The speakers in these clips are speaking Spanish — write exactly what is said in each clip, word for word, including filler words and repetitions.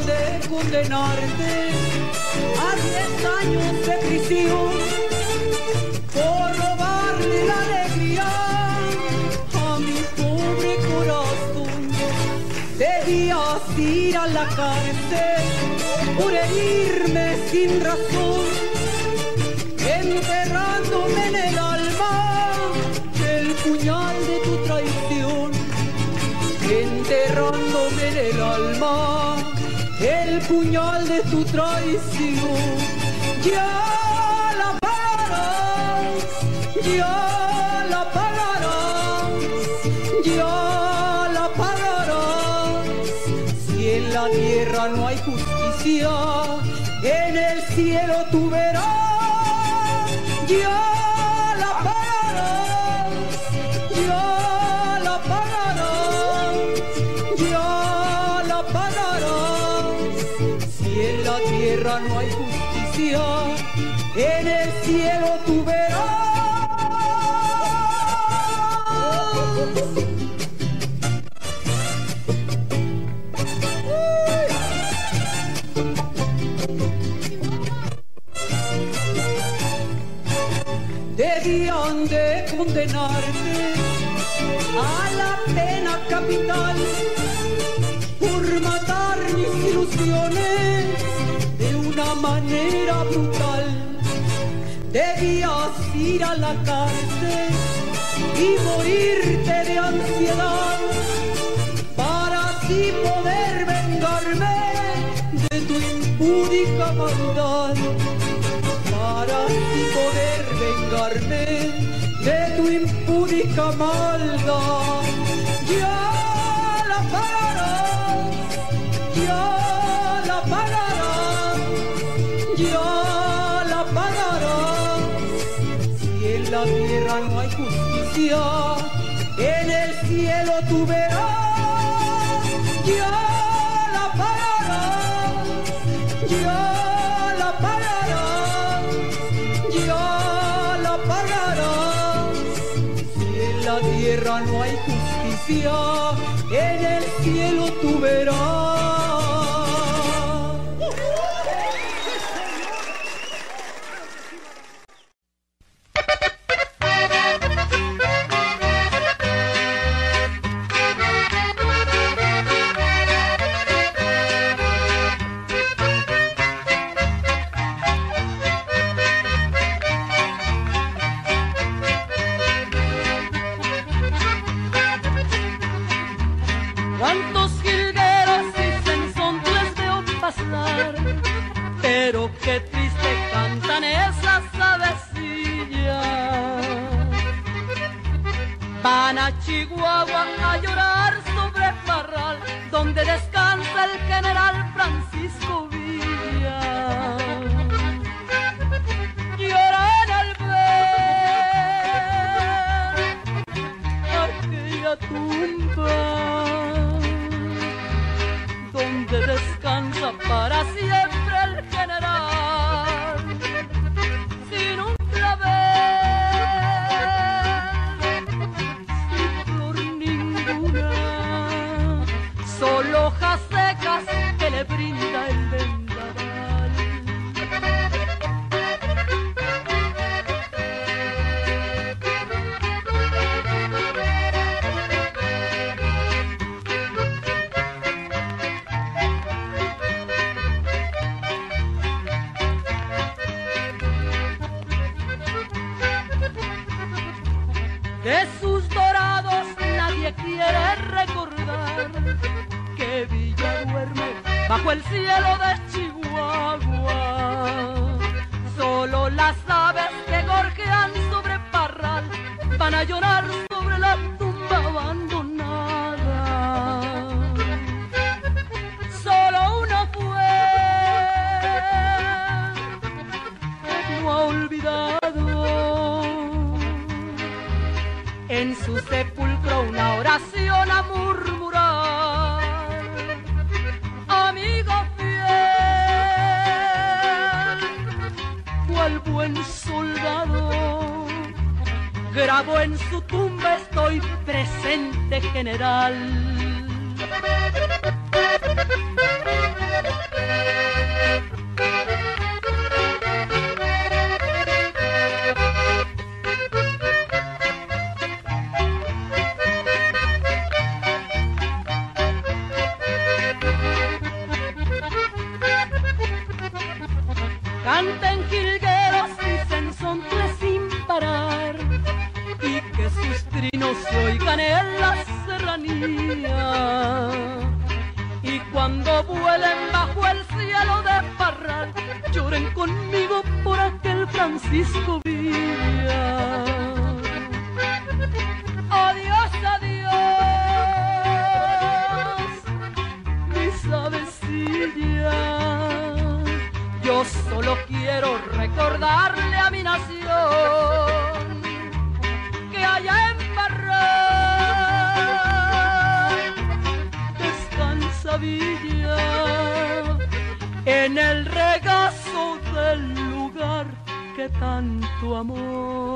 de condenarte a diez años de prisión por robarle la alegría a mi pobre corazón. Debías ir a la cárcel por herirme sin razón, enterrándome en el alma el puñal de tu traición, enterrándome en el alma el puñal de tu traición. Ya la pagarás, ya la pagarás, ya la pagarás. Si en la tierra no hay justicia, en el cielo tú verás. Ya la pagarás, ya la pagarás, ya la pagarás. Si en la tierra no hay justicia, en el cielo tú verás. Debían de condenarte a la pena capital por matar mis ilusiones de una manera brutal. Debías ir a la cárcel y morirte de ansiedad para así poder vengarme de tu impúdica maldad, para así poder vengarme de tu impúdica maldad. Ya la pagarás, ya la pagarás, ya la pagarás. Si en la tierra no hay justicia, en el cielo tú verás. Ya la pagarás, ya la pagarás, ya la pagarás. Si en la tierra no hay justicia, en el cielo tú verás. Cuántos jilgueros y sensontles veo pasar, pero qué triste cantan esas avecillas. Van a Chihuahua a llorar sobre Parral, donde descansa el general Francisco Villa. Lloran al ver aquella tumba donde descansa para siempre el general, sin un clavel, sin flor ninguna, solo hojas secas que le brinda el vendaval. De sus dorados nadie quiere recordar que Villa duerme bajo el cielo de Chihuahua. Solo las aves que gorjean sobre Parral van a llorar sobre la tumba abandonada. Solo uno fue que no ha olvidado en su sepulcro una oración a murmurar. Amigo fiel, cual buen soldado, grabó en su tumba estoy presente, general. canten jilgueros y sensontles sin parar, y que sus trinos se oigan en la serranía. Y cuando vuelen bajo el cielo de Parral, lloren conmigo por aquel Francisco Villa. Adiós, adiós, mis avecillas. Yo solo quiero recordarle a mi nación que allá en Parral descansa Villa, en el regazo del lugar que tanto amó.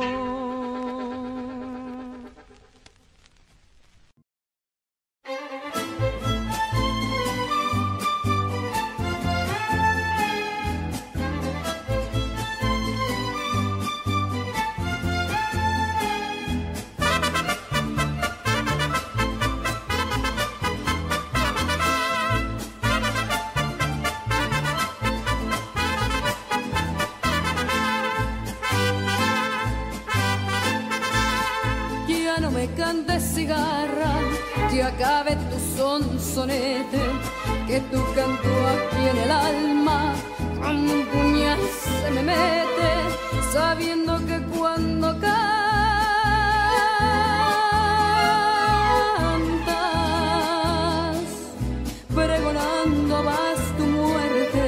Cantes cigarra, que acabe tu sonsonete, que tu canto aquí en el alma como un puñal se me mete, sabiendo que cuando cantas, pregonando vas tu muerte.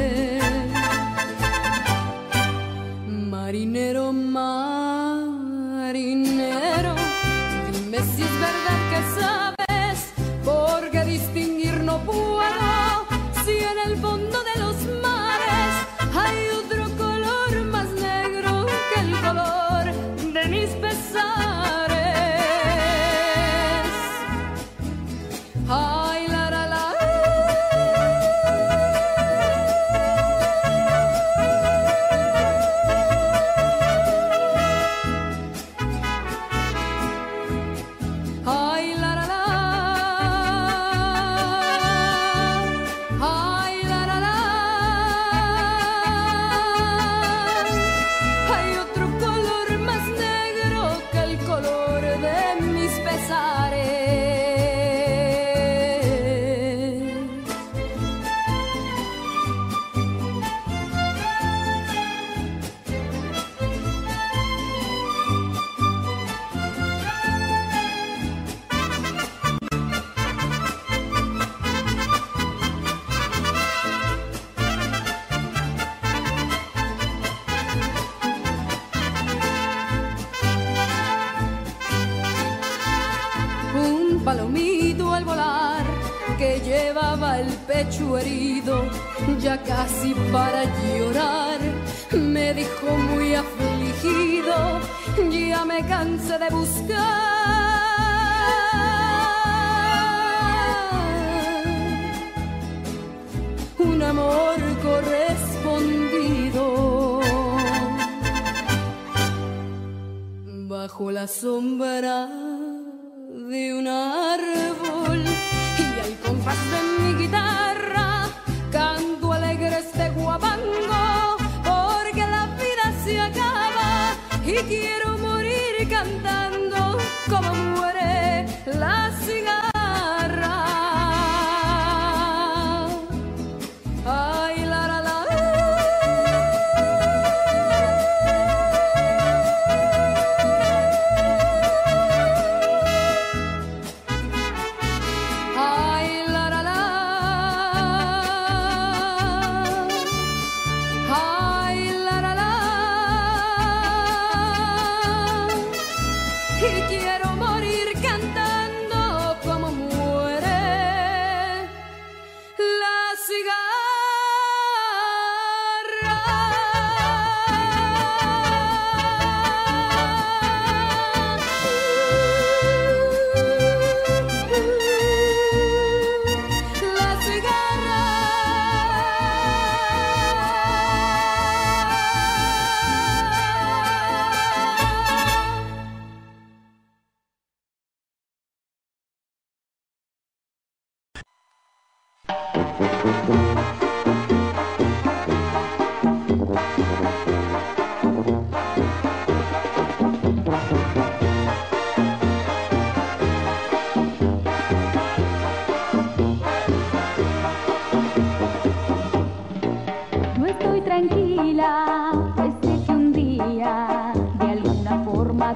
Marinero, marinero, dime si es verdad que sabes, porque distinguir no puedo, si en el fondo de los mares hay otro color más negro que el color de mis pesares. Ay, la, la, la. Palomito al volar, que llevaba el pecho herido, ya casi para llorar, me dijo muy afligido, ya me cansé de buscar un amor correspondido. Bajo la sombra de un árbol y al compás de mi guitarra canto alegre este guapango, porque la vida se acaba y quiero morir cantando como muere la cigarra. Ay, la, la, la.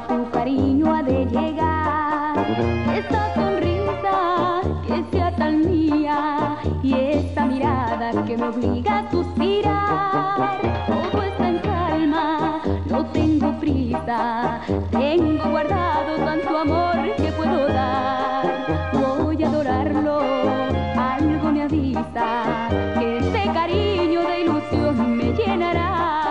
tu cariño ha de llegar. Esta sonrisa que sea tan mía y esta mirada que me obliga a suspirar. Todo está en calma, no tengo prisa, tengo guardado tanto amor que puedo dar. Voy a adorarlo, algo me avisa que ese cariño de ilusión me llenará.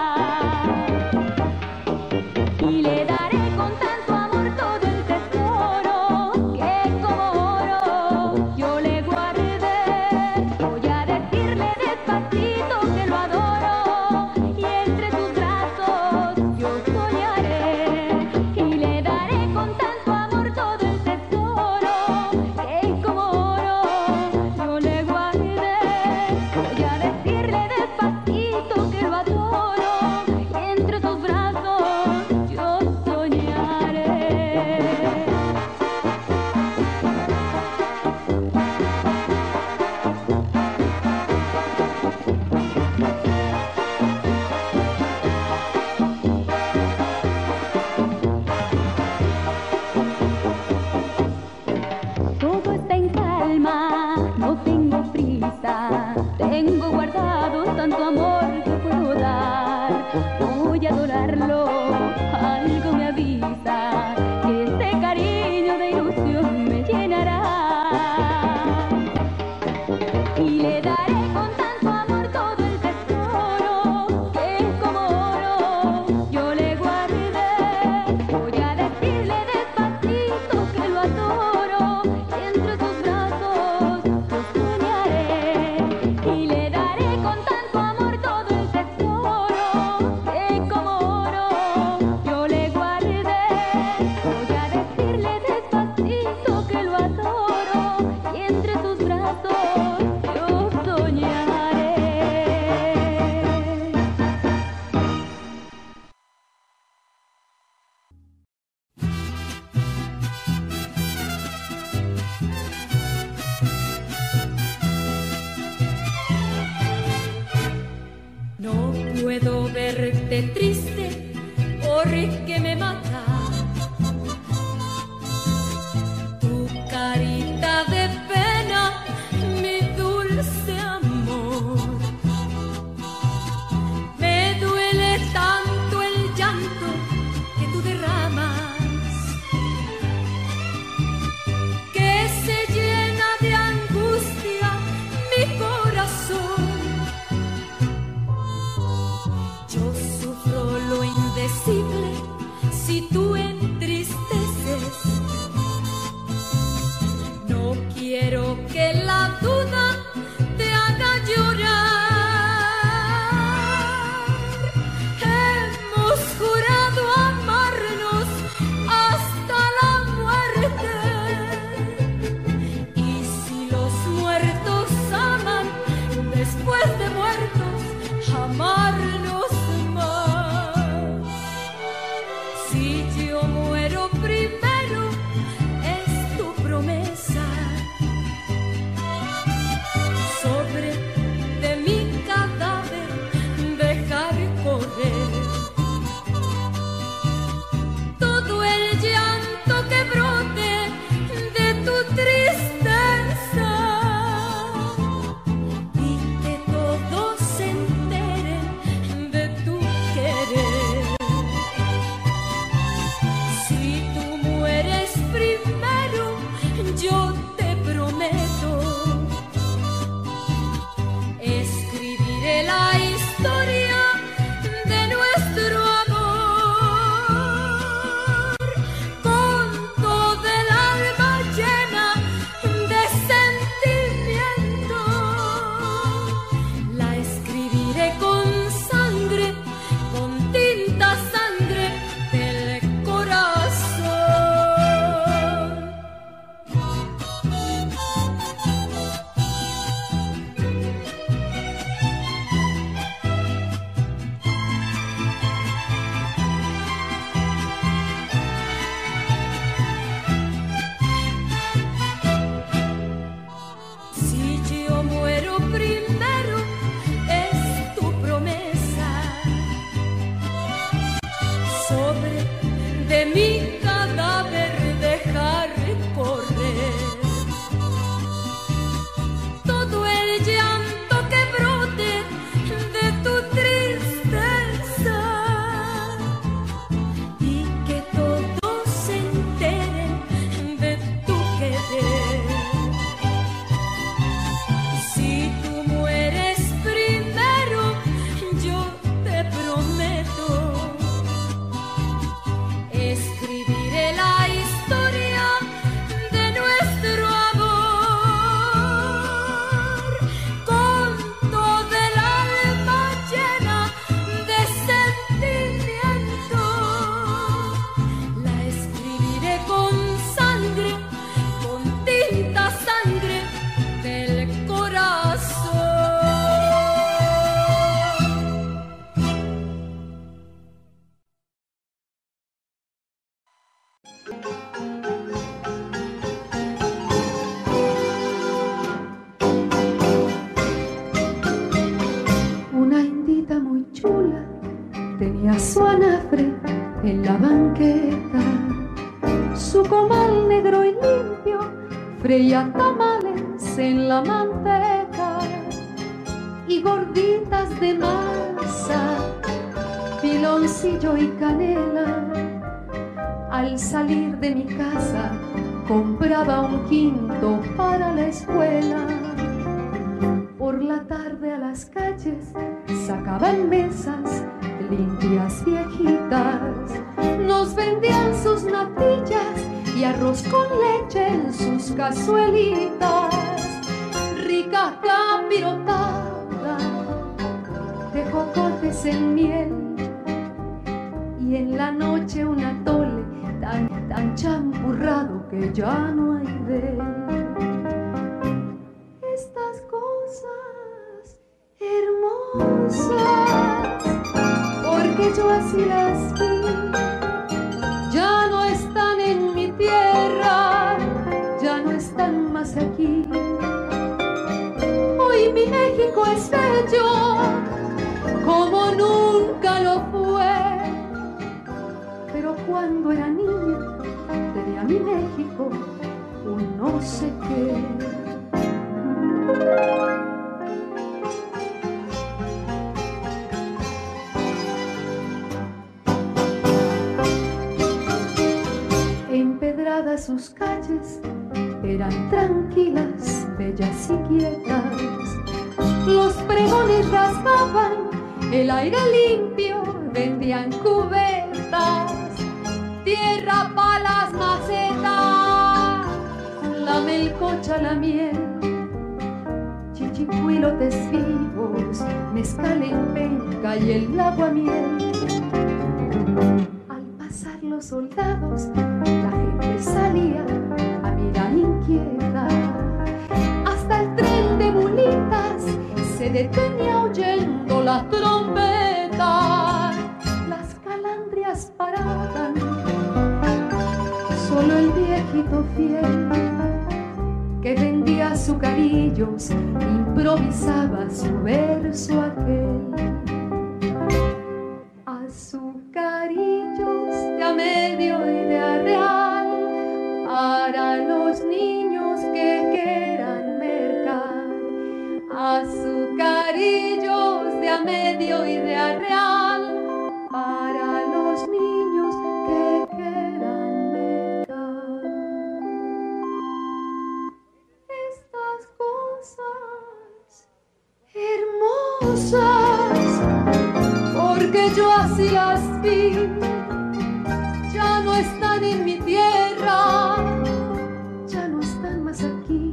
Y le daré con tanto amor todo el tesoro que como oro yo le guardé. Voy a decirle despacito que lo adoro y entre sus brazos yo soñaré. Y le daré con tanto amor todo el tesoro que como oro yo le guardé. Voy a decirle despacito que lo adoro y entre sus brazos yo soñaré. Todo está en calma, no tengo prisa, tengo guardado tanto amor que puedo dar. Voy a adorarlo, algo me avisa que este cariño de ilusión me llenará. Y le daré con tanto amor todo el tesoro que como oro yo le guardé. Voy a decirle despacito que lo adoro y entre sus brazos yo soñaré. Y le daré con tanto amor todo el tesoro que como oro yo le guardé. Voy a decirle despacito que lo adoro y entre sus brazos yo soñaré. No puedo verte triste porque me mata tu carita de pena, mi dulce amor. Me duele tanto el llanto que tú derramas, que se llena de angustia mi corazón. Yo sufro lo indecible si gordita muy chula tenía su anafre en la banqueta. Su comal negro y limpio freía tamales en la manteca. Y gorditas de masa, piloncillo y canela. Al salir de mi casa compraba un quinto para la escuela. Por la tarde a las calles sacaban mesas limpias viejitas. Nos vendían sus natillas y arroz con leche en sus cazuelitas. Rica capirotada de jocotes en miel. Y en la noche un atole tan, tan champurrado que ya no hay de él. Estas cosas hermosas, porque yo así las vi, ya no están en mi tierra, ya no están más aquí. Hoy mi México es bello, como nunca lo fue. Pero cuando era niña tenía mi México un no sé qué. Empedradas sus calles eran tranquilas, bellas y quietas. Los pregones rasgaban el aire limpio, vendían cubetas, tierra pa' las macetas, la melcocha, la miel, chichicuilotes vivos, mezcal en penca y el aguamiel. Al pasar los soldados, la gente salía a mirar inquieta. Hasta el tren de mulitas se detenía oyendo la trompeta. Las calandrias paraban, solo el viejito fiel que vendía azucarillos improvisaba su verso aquel. Azucarillos de a medio y de a real para los niños que quieran mercar. Azucarillos de a medio y de a real para los niños que quieran mercar. Estas cosas hermosas, porque yo así las vi, ya no están en mi tierra, ya no están más aquí.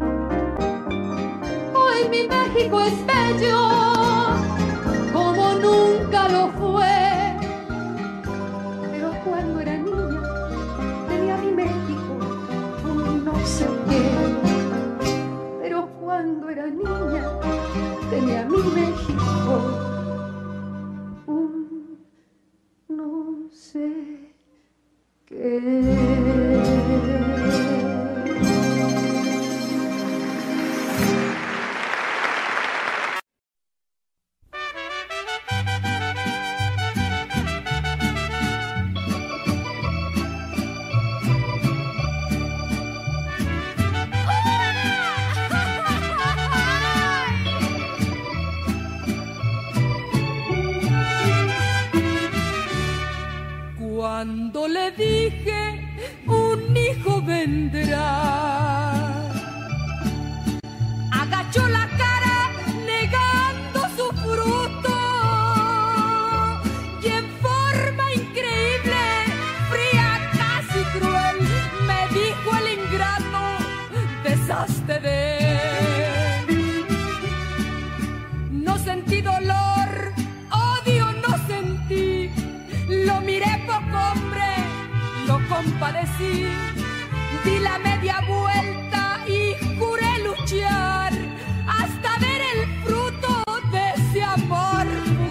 Hoy mi México es bello, como nunca lo fue. Pero cuando era niña tenía mi México un no sé qué. Pero cuando era niña tenía mi México un no sé qué. Cuando le dije un hijo vendrá, agachó la cara negando su fruto y en forma increíble, fría, casi cruel, me dijo el ingrato, deshazte de él. No sentí dolor, odio no sentí, lo miré poco hombre, lo compadecí, di la media vuelta y juré luchar hasta ver el fruto de ese amor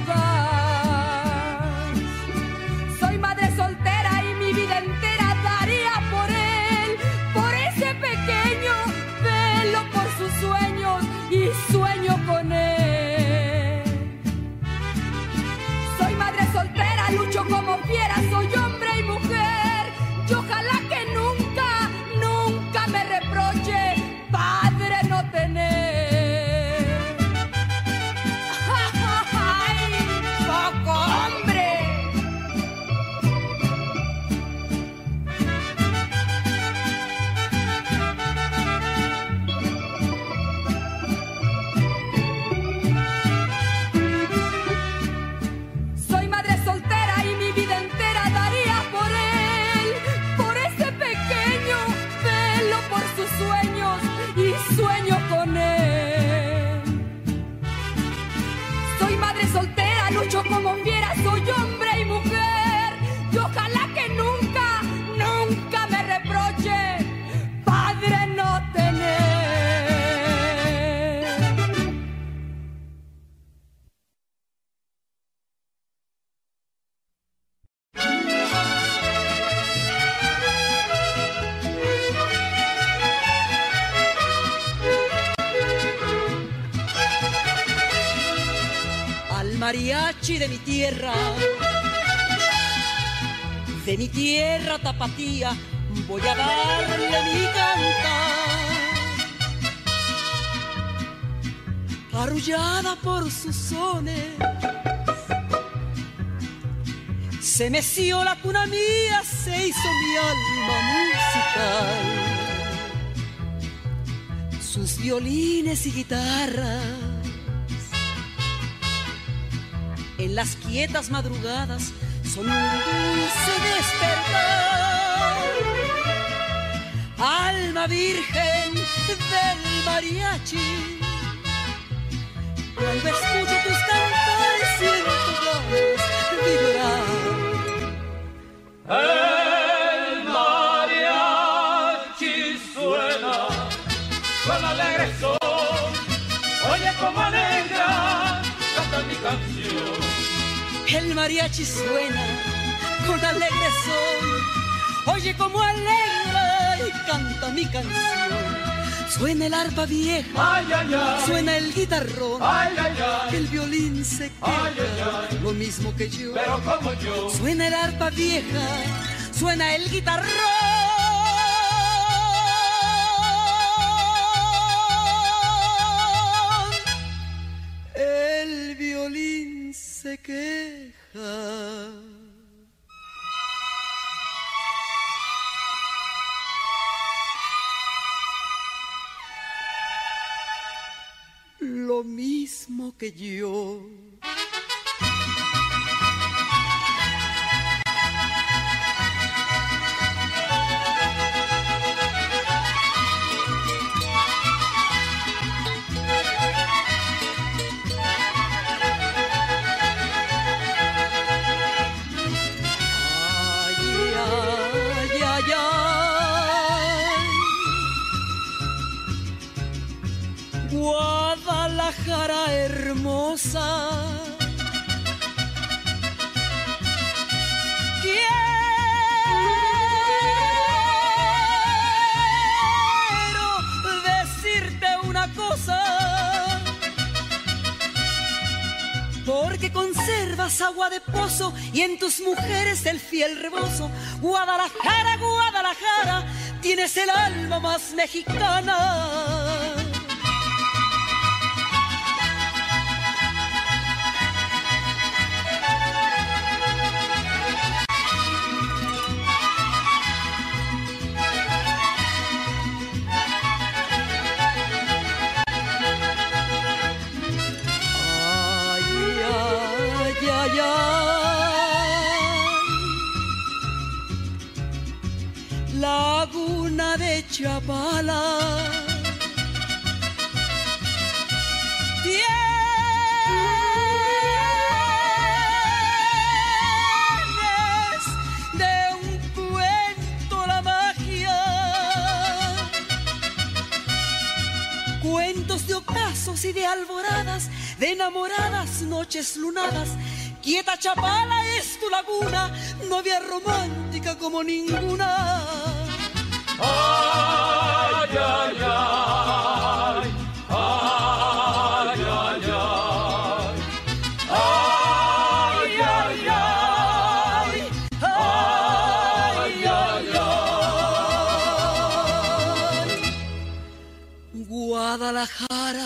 fugaz. Soy madre soltera y mi vida entera daría por él, por ese pequeño, velo por sus sueños y sueño con él. lucho como fiera, soy hombre y mujer. Y ojalá que nunca, nunca me reproche padre no tener. Mariachi de mi tierra, de mi tierra tapatía, voy a darle mi cantar. Arrullada por sus sones, se meció la cuna mía, se hizo mi alma musical. Sus violines y guitarras en las quietas madrugadas son un dulce despertar. Alma virgen del mariachi, cuando escucho tus cantares siento ganas de llorar. El mariachi suena con alegre son, oye como alegra canta mi canción. El mariachi suena con alegre son, oye como alegra y canta mi canción. Suena el arpa vieja, ay, ay, ay. Suena el guitarrón, ay, ay, ay. El violín se queda, ay, ay, ay. Lo mismo que yo, pero como yo. Suena el arpa vieja, suena el guitarrón, el violín se queja. Lo mismo que yo. Guadalajara hermosa, quiero decirte una cosa, porque conservas agua de pozo y en tus mujeres el fiel rebozo. Guadalajara, Guadalajara, tienes el alma más mexicana. Laguna de Chapala, tienes de un cuento la magia, cuentos de ocasos y de alboradas, de enamoradas noches lunadas. Quieta Chapala es tu laguna, novia romántica como ninguna. Ay, ay, ay, ay, ay, ay, ay, ay, ay, ay, ay. Guadalajara.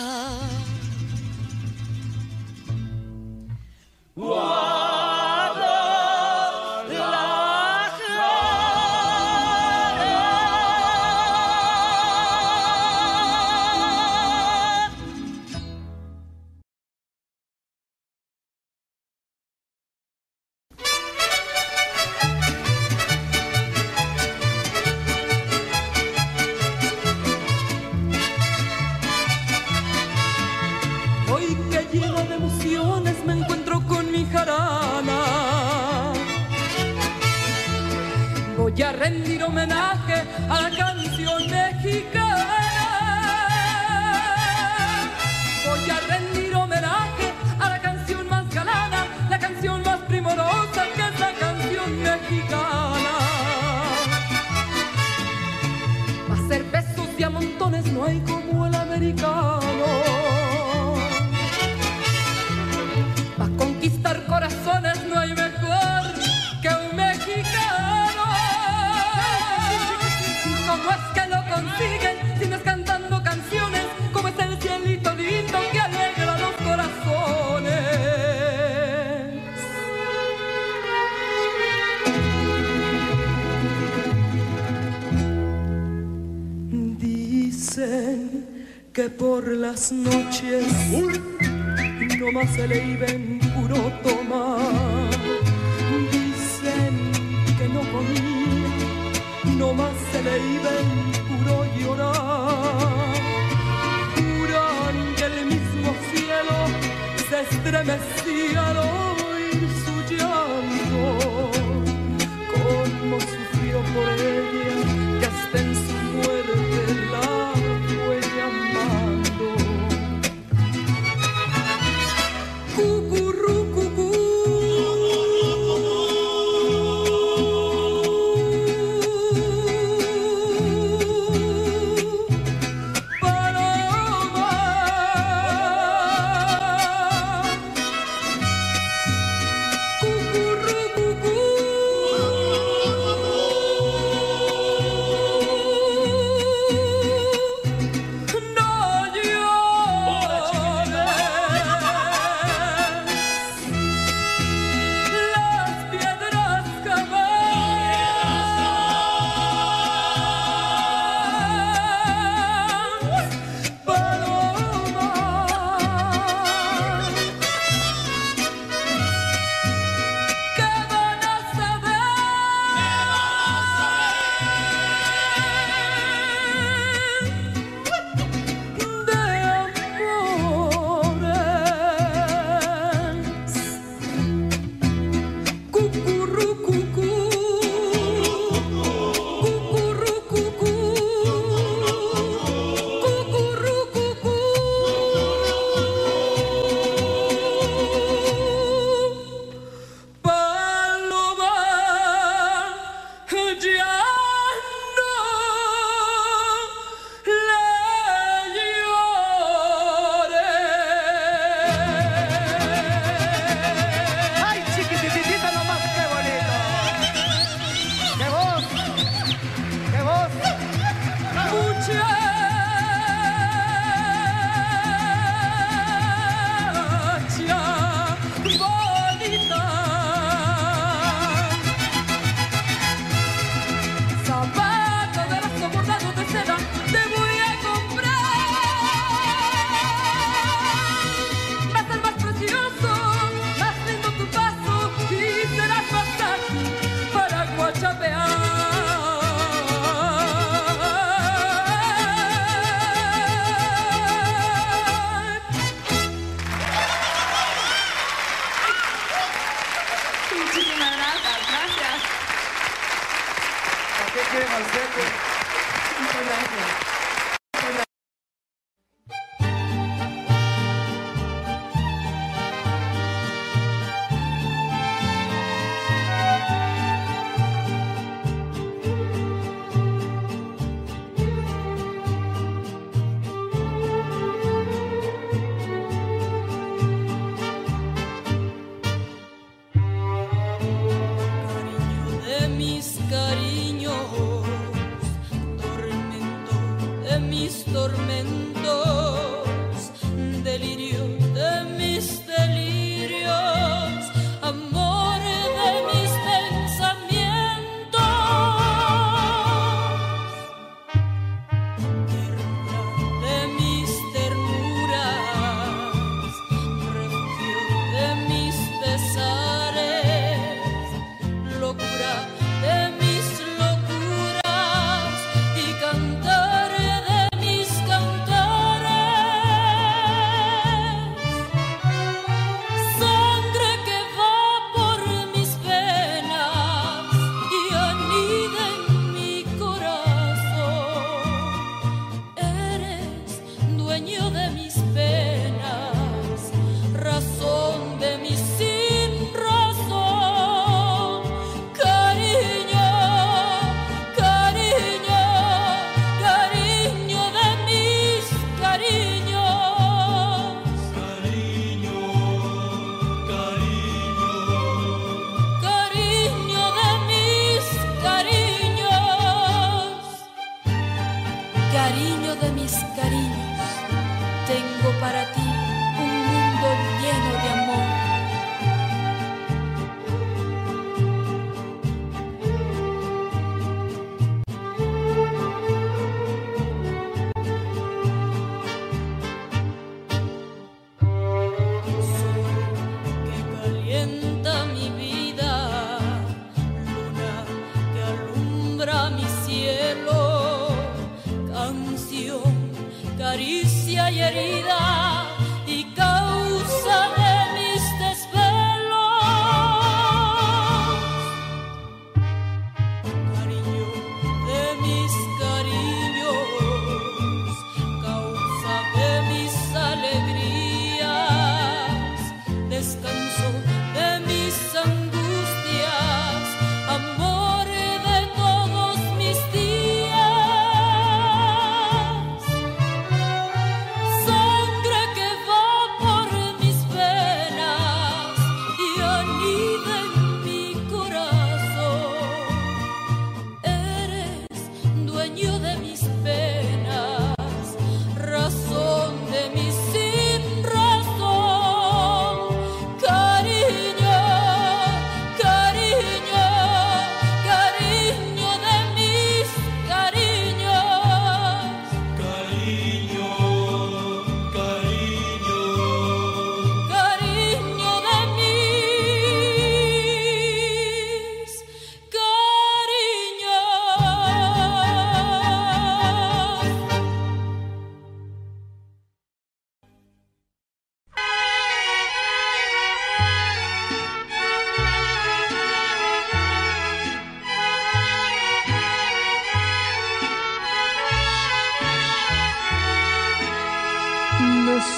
homenaje a la canción mexicana. Voy a rendir homenaje a la canción más galana, la canción más primorosa que es la canción mexicana. Para hacer besos y a montones no hay como el americano. Para conquistar corazones no hay mejor que un mexicano. ¿Cómo es que lo consiguen si no es cantando canciones? ¿Cómo es el cielito lindo que alegra los corazones? Dicen que por las noches no más se le iban puro tomar. Dicen que no comía, no más se le iban puro llorar. Juran que el mismo cielo se estremecía al oír su llanto. Cómo sufrió por ella, que hasta en su muerte la fue llamando. Cucurrucucú, paloma, cucurrucucú, no llores. Las piedras jamás, paloma, ¿qué van a saber de amores? Cucurrucucú, cucurrucucú, cucurrucucú. Paloma, ya no le llores. ¡Ay, chiquititita nomás! ¡Qué bonito! ¡Qué voz! ¡Qué voz! Muchacha bonita, zapato de lazo bordado de seda te voy a comprar. Va a ser más precioso, más lindo tu paso y serás más ágil para guachapear. Muchísimas gracias, gracias. ¿Para qué quieren al centro? Muchas gracias. Cariño de mis cariños, tormento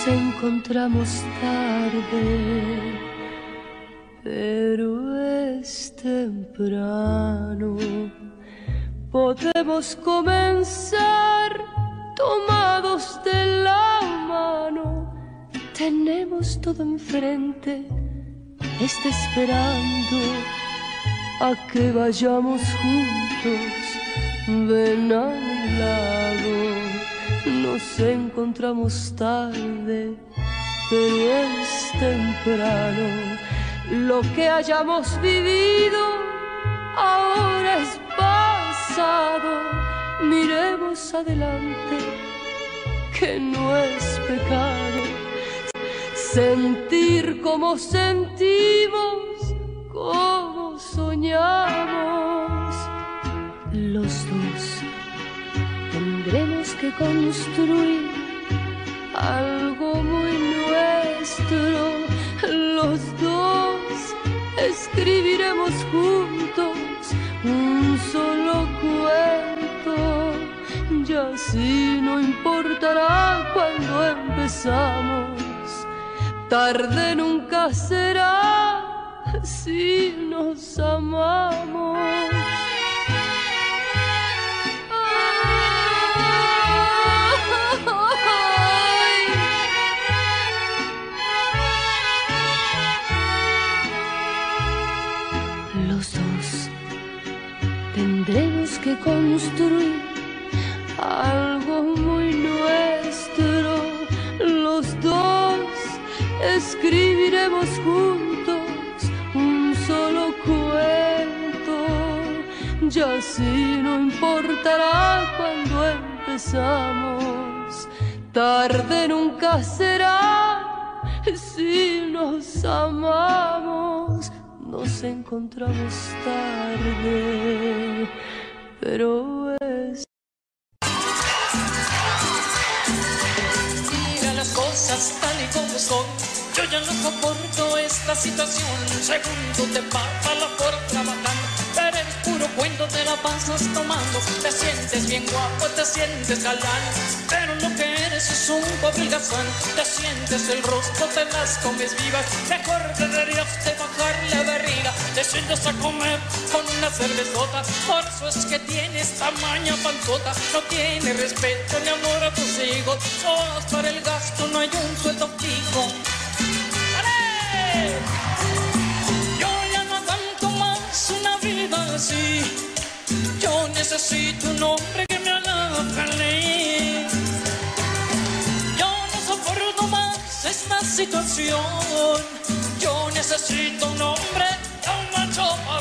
encontramos tarde, pero es temprano. Podemos comenzar tomados de la mano. Tenemos todo enfrente, está esperando a que vayamos juntos. Ven a mi lado, nos encontramos tarde, pero es temprano. Lo que hayamos vivido ahora es pasado. Miremos adelante, que no es pecado. Sentir como sentimos, como soñamos. Los dos tendremos que construir algo muy nuestro. Los dos escribiremos juntos un solo cuento. Ya así no importará cuando empezamos. Tarde nunca será si nos amamos. Los dos tendremos que construir algo muy nuestro. Los dos escribiremos juntos un solo cuento. Ya así no importará cuando empezamos. Tarde nunca será si nos amamos. Nos encontramos tarde, pero es... Mira las cosas tal y como son. Yo ya no soporto esta situación. Segundo te pasa la por trabajando, pero eres puro cuento, te la pasas tomando. Te sientes bien guapo, te sientes galán, pero lo que eres es un pobre holgazán. Te sientes el rostro, te las comes vivas. Mejor deberías de bajar la barriga. Te sientas a comer con una cervezota. Por eso es que tienes tamaña panzota. No tienes respeto ni amor a tus hijos. Solo para el gasto no hay un sueldo fijo. Yo ya no aguanto más una vida así. Yo necesito un hombre que me haga feliz. Yo no soporto más esta situación. Yo necesito un hombre, un macho por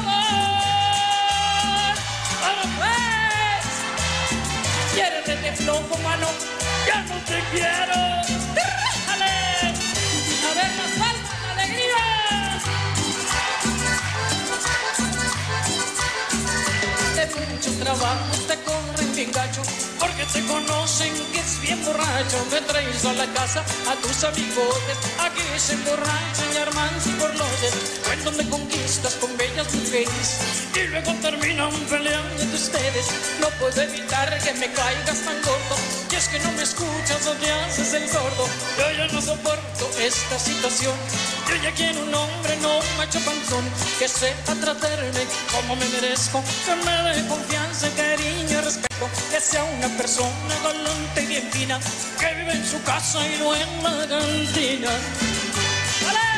saber. Pero pues, quiérete de flojo, mano. Ya no te quiero. ¡Déjale! A ver las palmas, la alegría. De muchos trabajos te corren bien gacho, porque te conocen que es bien borracho. Me traes a la casa a tus amigotes, aquí se emborrachan y arman sus borlotes. Cuando me conquistas con bellas mujeres y luego terminan peleando entre ustedes, no puedo evitar que me caigas tan gordo. Y es que no me escuchas o te haces el sordo. Yo ya no soporto esta situación. Yo ya quiero un hombre, no un macho panzón, que sepa tratarme como me merezco, que me dé confianza, cariño y respeto, que sea una persona galante y bien fina, que vive en su casa y no en la cantina. ¡Vale!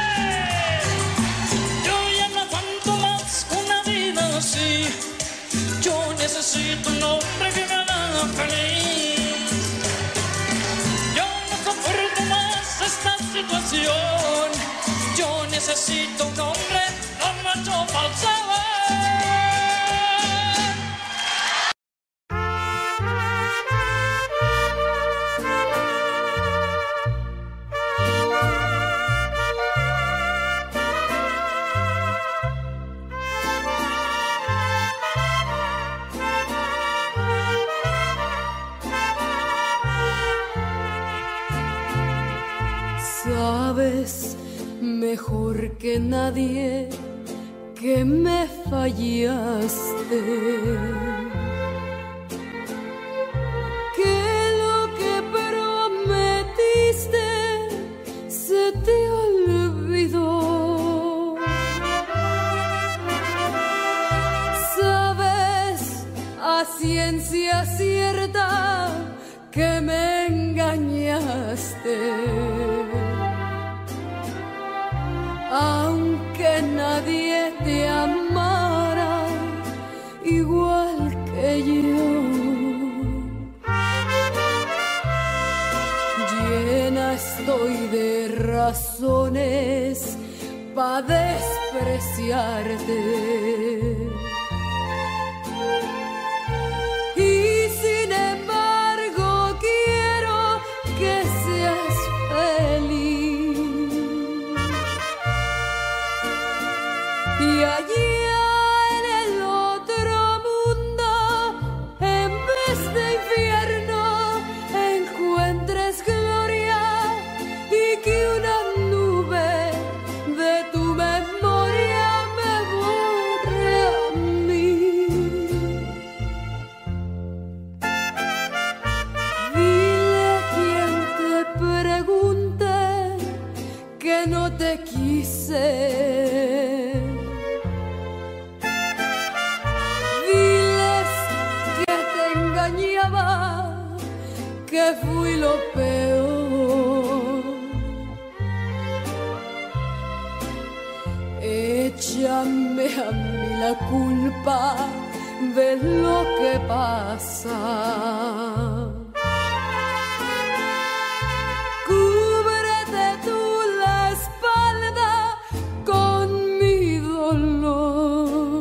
Yo ya no aguanto más una vida así. Yo necesito un hombre que me haga feliz. Yo no soporto más esta situación. Yo necesito un hombre, no macho falsado. Sabes mejor que nadie que me fallaste, que lo que prometiste ciencia cierta que me engañaste. Aunque nadie te amara igual que yo, llena estoy de razones pa' despreciarte. Y sin embargo quiero que seas feliz. Y allá en el otro mundo, en vez de infierno, encuentres gloria y que una nube de tu memoria me borre a mí. Dile a quien te pregunte que no te quise. Diles que te engañaba, que fui lo peor. Échame a mí la culpa de lo que pasa. Cúbrete tú la espalda con mi dolor.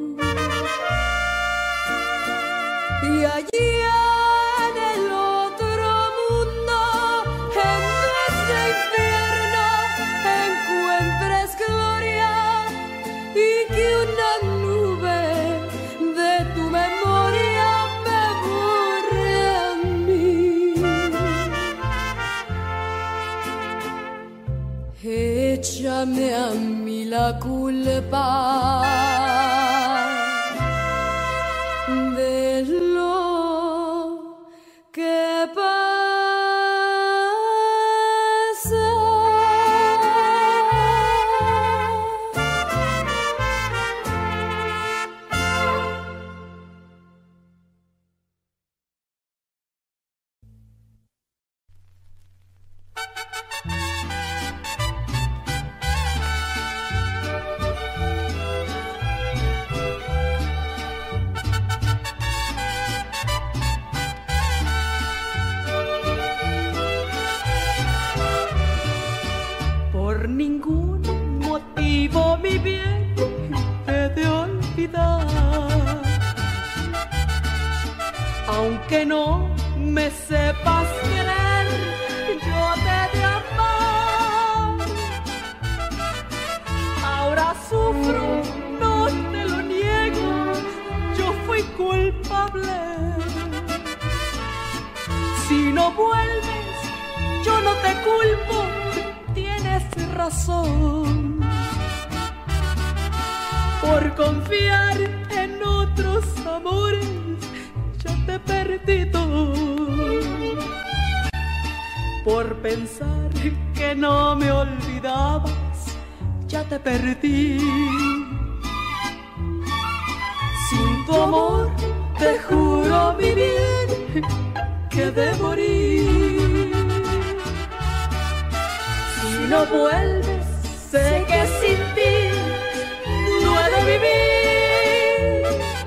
Y allí en el otro mundo, en vez de infierno, encuentres gloria y que una nube de tu memoria me borre a mí. Échame a mí la culpa de lo que pasa. Por ningún motivo, mi bien, te he de olvidar. Aunque no me sepas querer, yo te he de amar. Ahora sufro, no te lo niego, yo fui culpable. Si no vuelves, yo no te culpo, tienes razón. Por confiar en otros amores, ya te he perdido. Por pensar que no me olvidabas, ya te perdí. Sin tu amor, te juro mi bien, que de morir. Si no vuelves, sé que sin ti no he de vivir.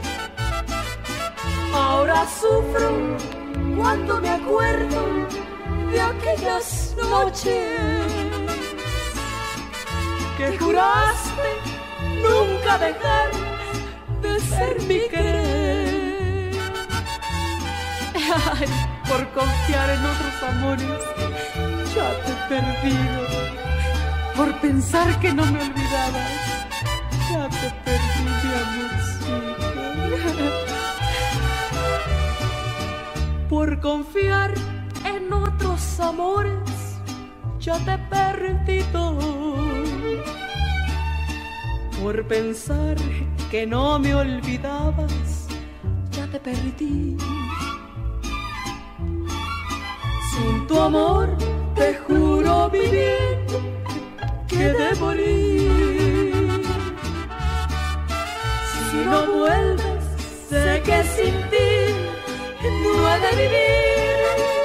Ahora sufro cuando me acuerdo de aquellas noches que juraste nunca dejar de ser mi querer. Ay, por confiar en otros amores, ya te he perdido. Por pensar que no me olvidabas, ya te perdí, mi amorcito. Por confiar en otros amores, ya te he perdido. Por pensar que no me olvidabas, ya te perdí. Sin tu amor, te juro mi bien, que de morir. Si no vuelves, sé que sin ti de vivir.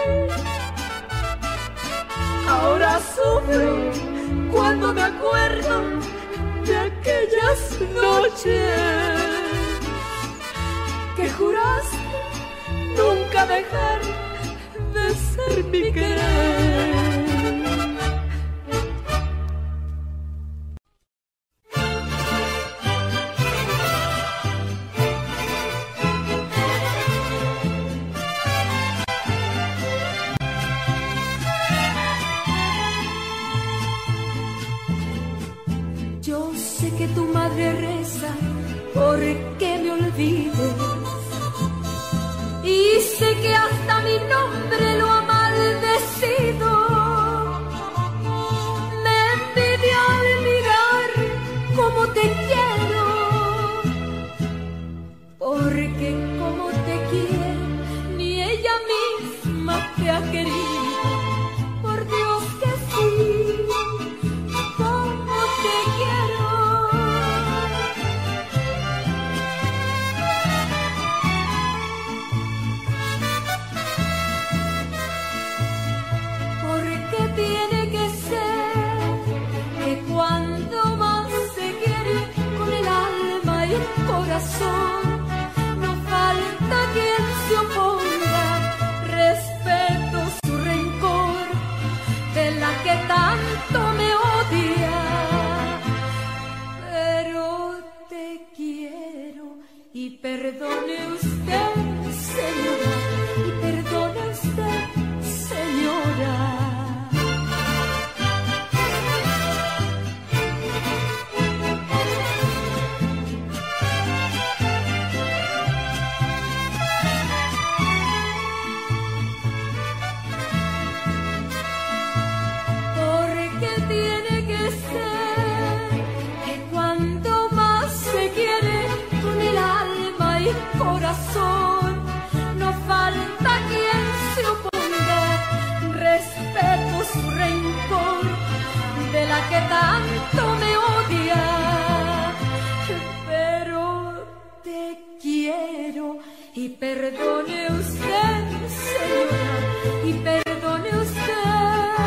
Ahora sufro cuando me acuerdo de aquellas noches que juraste nunca dejar de ser mi querer. Yo sé que tu madre reza porque me olvides, y sé que hasta mi nombre lo ha maldecido. Me envidia al mirar cómo te quiero, porque como te quiere ni ella misma te ha querido. Por Dios que sí, como te quiero. Tiene que ser que cuando más se quiere con el alma y el corazón, no falta quien se oponga. Respeto su rencor de la que tanto me odia, pero te quiero y perdone usted, señora, y perdone usted, señora. Corazón, no falta quien se oponga. Respeto su rencor de la que tanto me odia, pero te quiero y perdone usted, señora, y perdone usted.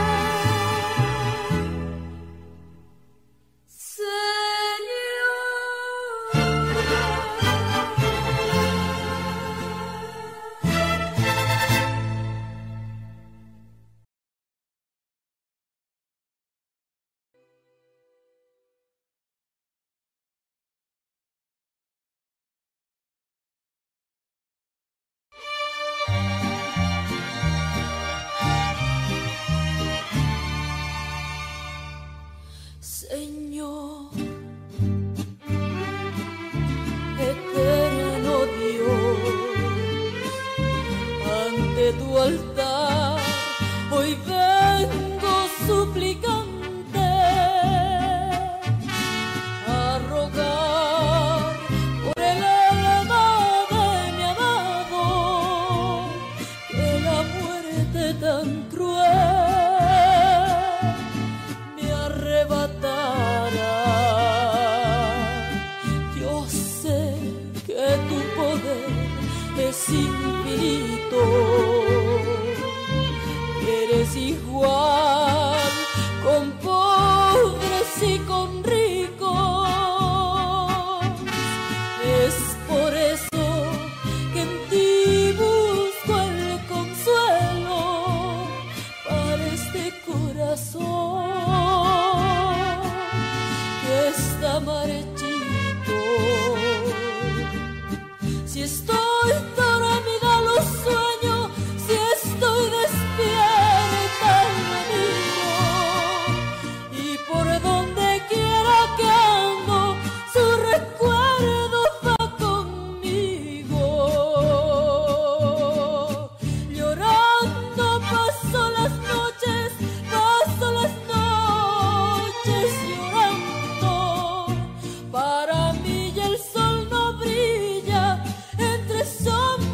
Señor, eterno Dios, ante tu altar hoy vengo suplicante a rogar por el alma de mi amado, que la muerte tan cruel yo sé que tu poder es infinito, eres igual con pobres y con ricos. Es por eso que en ti busco el consuelo para este corazón que está marchito. Si estoy dormida lo sueño, si estoy despierta lo miro, y por donde quiera que ando su recuerdo va conmigo. Llorando paso las noches, paso las noches llorando. Para mí el sol no brilla entre sombras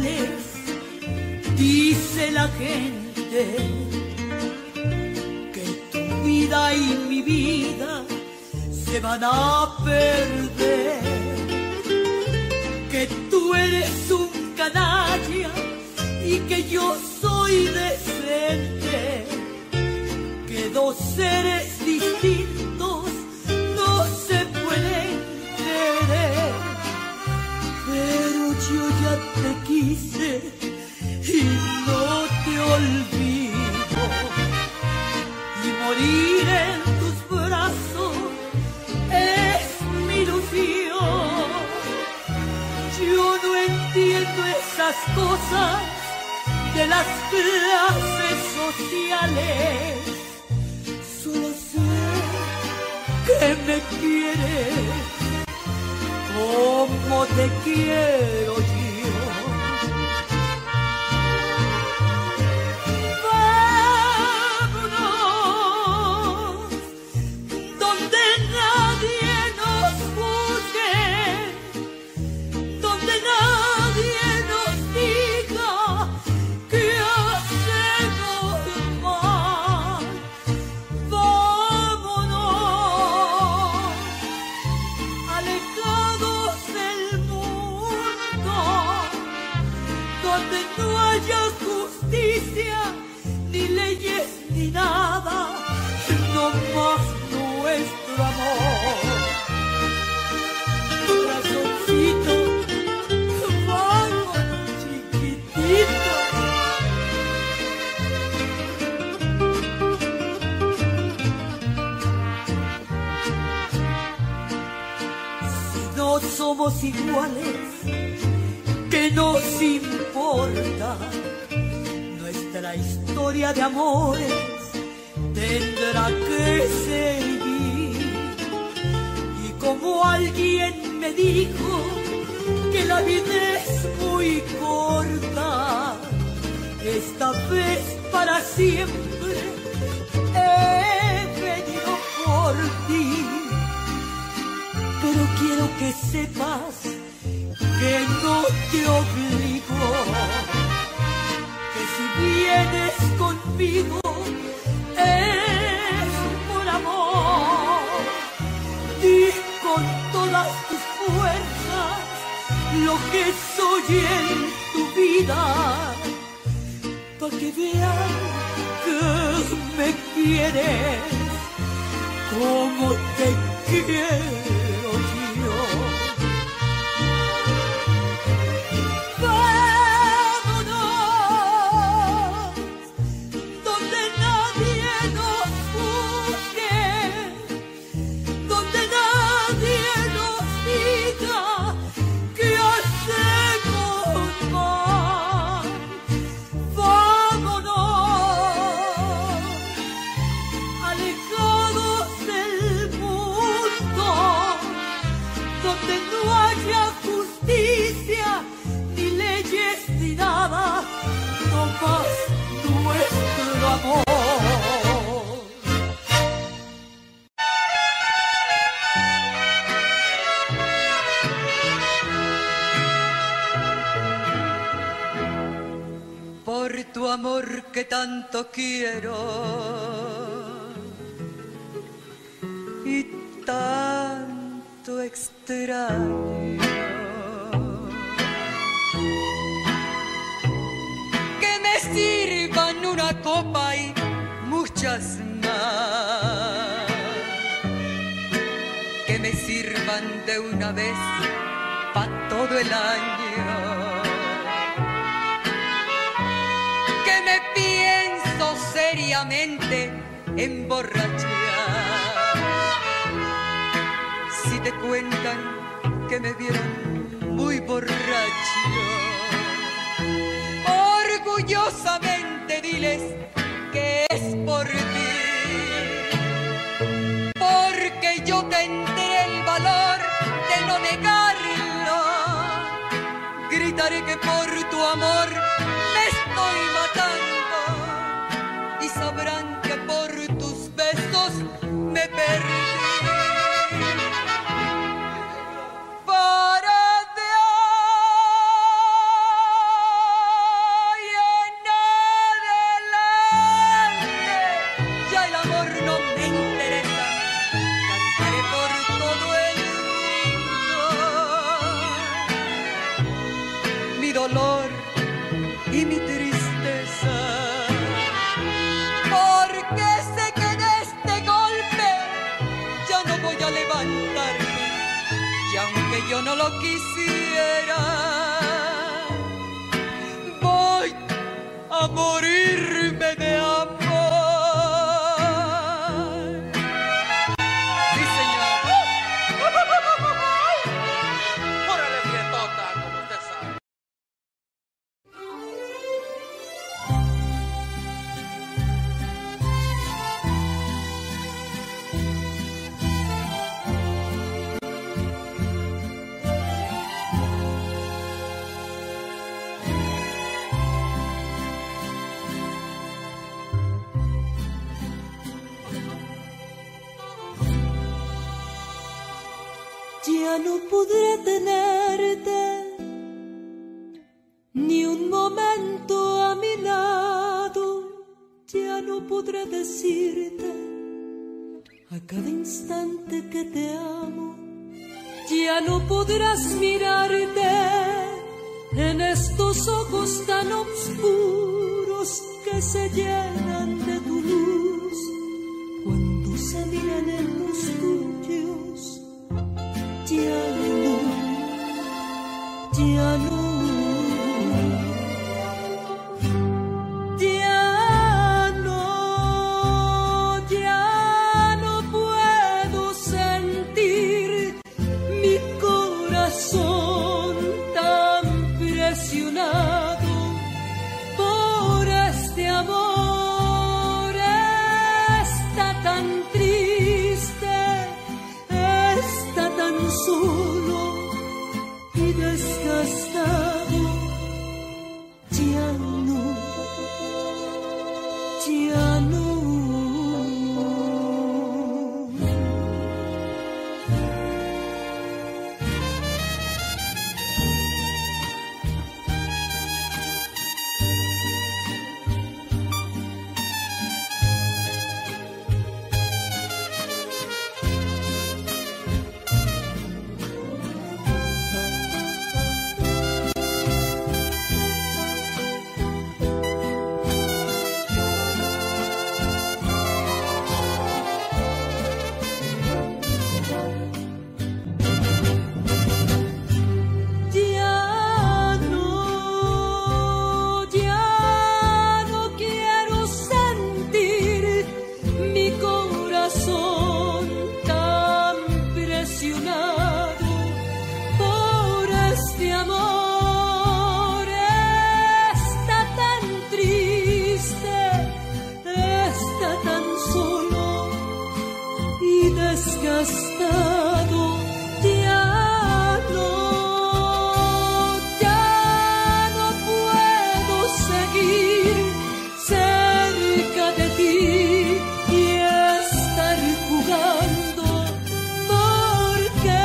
iguales, dice la gente, que tu vida y mi vida se van a perder, que tú eres un canalla y que yo soy decente, que dos seres distintos no se pueden querer, pero yo ya te quise y no te olvido, y morir en tus brazos es mi ilusión. Yo no entiendo esas cosas de las clases sociales, solo sé que me quieres como te quiero yo. Vámonos donde nadie nos busque, donde nadie nos diga que hacemos mal. Vámonos alejados del mundo, donde no haya justicia, ni leyes, ni nada, no más nuestro amor. Corazoncito, vámonos chiquitito. Si no somos iguales, ¿qué nos importa? Nuestra historia de amores tendrá que seguir. Y como alguien me dijo que la vida es muy corta, esta vez para siempre he venido por ti. Pero quiero que sepas que no te obligo, que si vienes conmigo es por amor. Di con todas tus fuerzas lo que soy en tu vida, para que vean que me quieres como te quiero yo. Vámonos donde nadie nos busque, donde nadie nos diga que hacemos mal. Vámonos alejados del mundo, donde no haya justicia, ni leyes, ni nada, no más nuestro amor. Por tu amor que tanto quiero y tanto extraño, que me sirvan una copa y muchas más, que me sirvan de una vez pa' todo el año, que me pienso seriamente emborrachar. Si te cuentan que me vieron muy borracho, orgullosamente diles que es por ti, porque yo tendré el valor de no negarlo. Gritaré que por tu amor me estoy matando, y sabrán que por tus besos me perdí. Para Dios yo no lo quisiera. Voy a morirme de amor. Sí, señor. ¡Órale, prietota, como usted sabe! Ya no podré tenerte ni un momento a mi lado, ya no podré decirte a cada instante que te amo, ya no podrás mirarte en estos ojos tan oscuros que se llenan de tu luz cuando se miran en los tuyos. Ya no, ya no, ya no, ya no puedo sentir mi corazón tan presionado por este amor, está tan triste, está tan solo y desgastado. Ya no, ya no. Desgastado, ya no, ya no puedo seguir cerca de ti y estar jugando, porque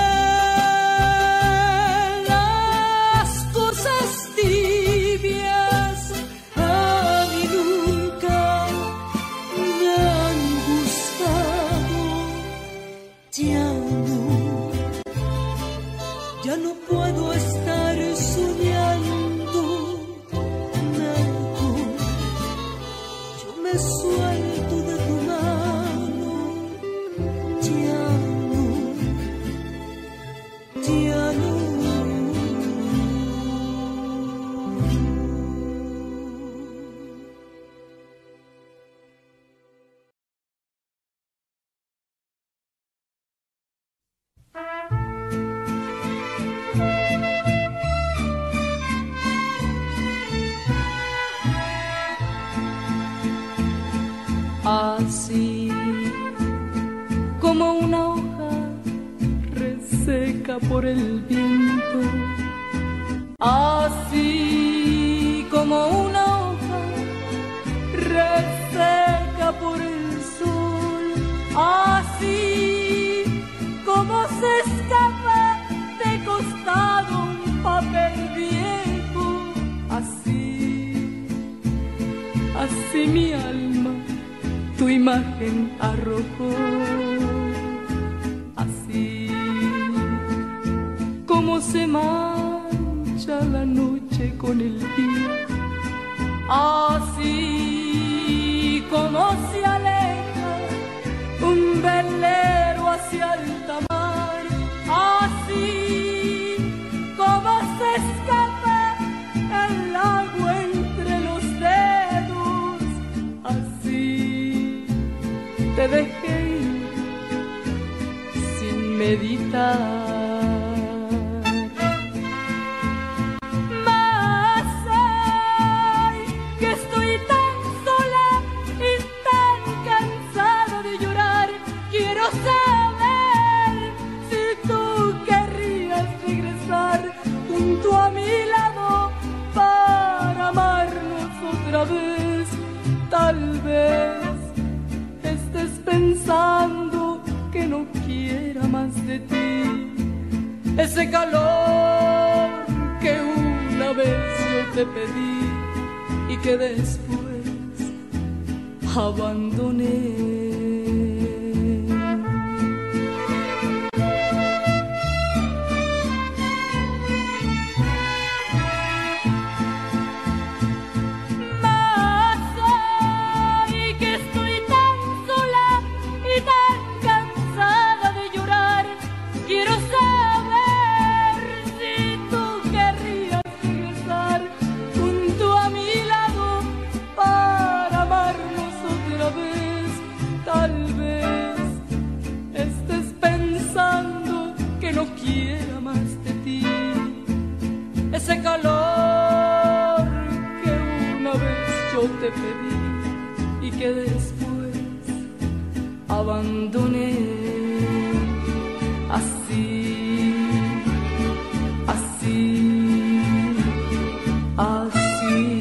las cosas tibias a mí nunca me han gustado. Ya no, ya no puedo estar soñando nada. Yo me suelto de tu mano. Ya no, ya no. Así como una hoja reseca por el viento, así como una hoja reseca por el sol, así como se escapa de costado un papel viejo, así, así mi alma tu imagen arrojó, así como se mancha la noche con el día, así como se aleja un velero hacia alta mar, así más de ti, ese calor que una vez yo te pedí y que después abandoné. Ese calor que una vez yo te pedí y que después abandoné. Así, así, así.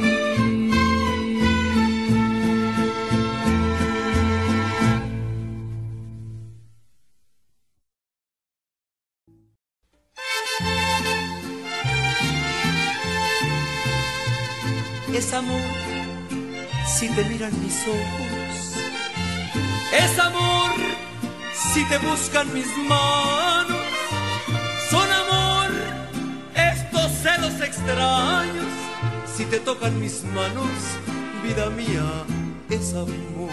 Es amor si te miran mis ojos, es amor si te buscan mis manos, son amor estos celos extraños si te tocan mis manos, vida mía, es amor.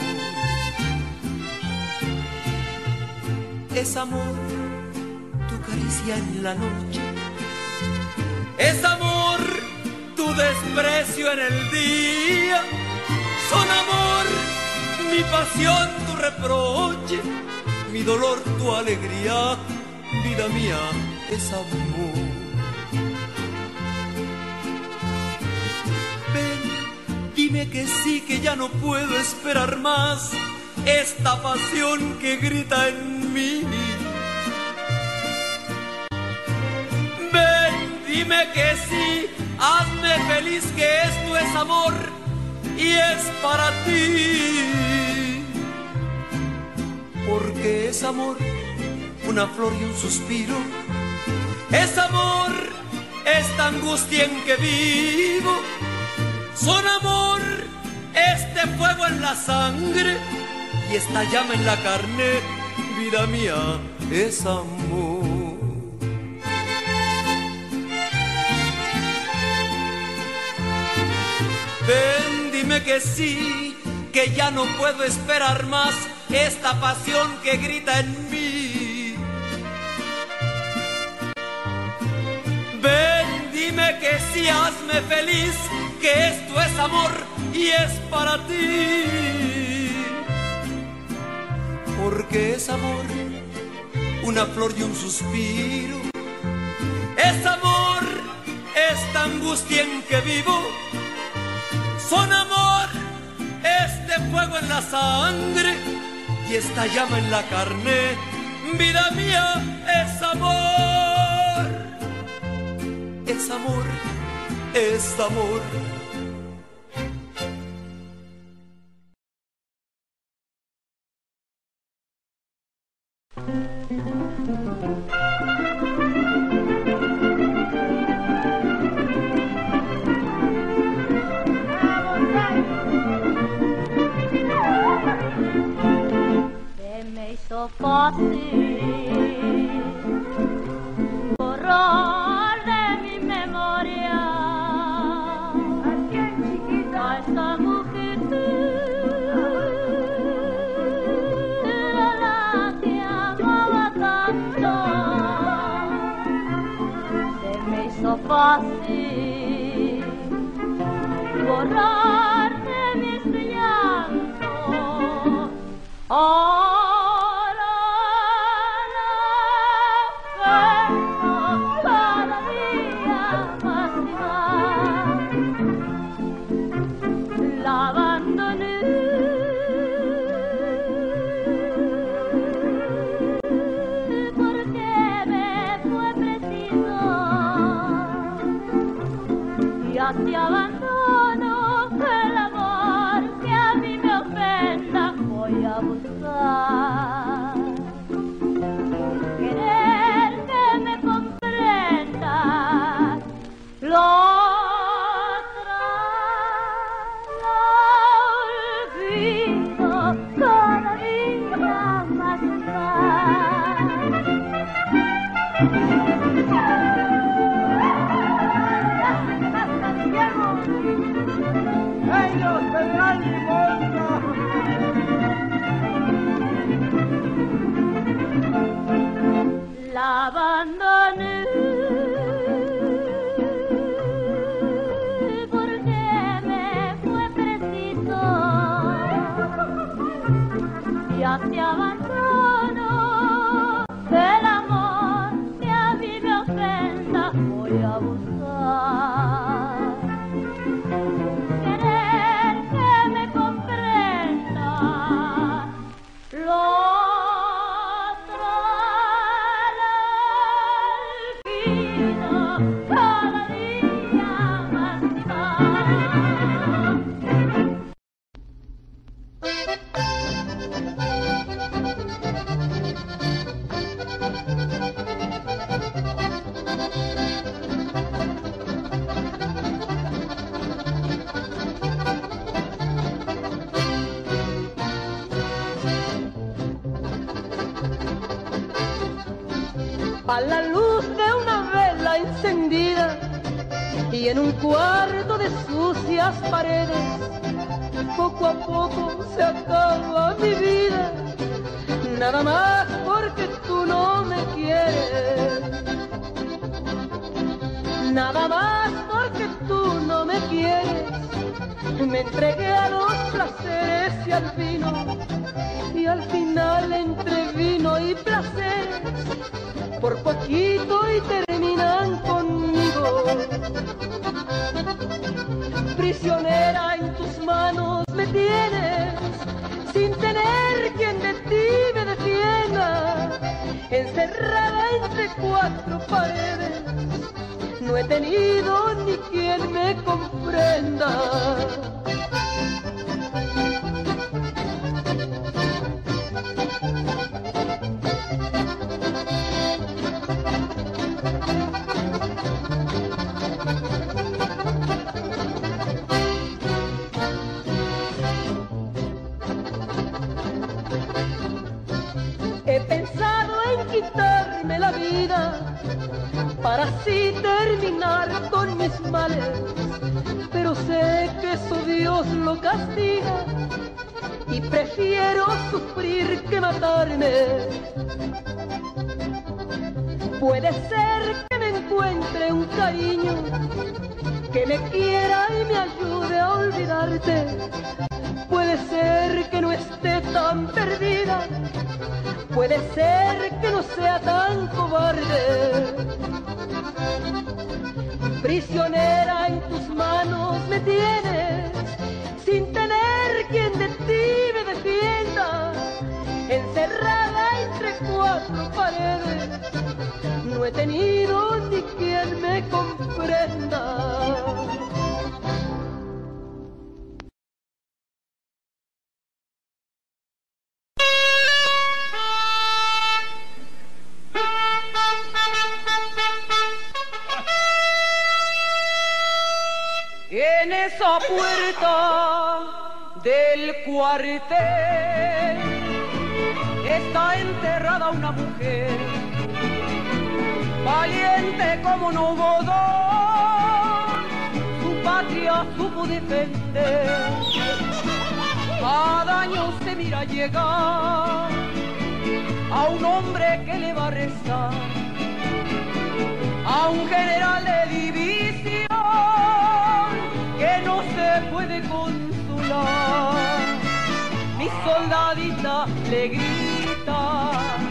Es amor tu caricia en la noche, es amor tu desprecio en el día, son amor mi pasión, tu reproche, mi dolor, tu alegría, vida mía, es amor. Ven, dime que sí, que ya no puedo esperar más esta pasión que grita en mí. Ven, dime que sí, hazme feliz, que esto es amor y es para ti. Porque es amor, una flor y un suspiro. Es amor, esta angustia en que vivo. Son amor, este fuego en la sangre y esta llama en la carne. Vida mía, es amor. Ven, dime que sí, que ya no puedo esperar más esta pasión que grita en mí. Ven, dime que sí, hazme feliz, que esto es amor y es para ti. Porque es amor, una flor y un suspiro. Es amor, esta angustia en que vivo. Son amor, este fuego en la sangre y esta llama en la carne. Vida mía, es amor. Es amor, es amor. Fácil borrar de mi memoria a esta mujer la que amaba tanto. Se me hizo fácil borrar de mis llantos. Oh, te abandono, el amor que a mí me ofenda voy a buscar. cada día más y más. Ellos tendrán limosna. La abandoné porque me fue preciso. Ya te abandono, el amor que a mí me ofenda voy a buscar. Querer que me comprenda lo otro lo olvido cada día más y más. A la luz de una vela encendida y en un cuarto de sucias paredes, poco a poco se acaba mi vida, nada más porque tú no me quieres, nada más porque tú no me quieres. Me entregué a los placeres y al vino, y al final entre vino y placeres por poquito y terminan conmigo. Prisionera en tus manos me tienes, sin tener quien de ti me defienda, encerrada entre cuatro paredes, no he tenido ni quien me comprenda. He pensado en quitarme la vida para así terminar con mis males, pero sé que eso Dios lo castiga y prefiero sufrir que matarme. Puede ser que me encuentre un cariño que me quiera y me ayude a olvidarte. Puede ser que no esté tan perdida, puede ser que no sea tan cobarde. Prisionera en tus manos me tienes, sin tener quien de ti me defienda, encerrada entre cuatro paredes, no he tenido ni quien me comprenda. En esa puerta del cuartel está enterrada una mujer, valiente como no hubo dos, su patria supo defender. Cada año se mira llegar a un hombre que le va a rezar, a un general de división que no se puede consolar. Mi soldadita le grita,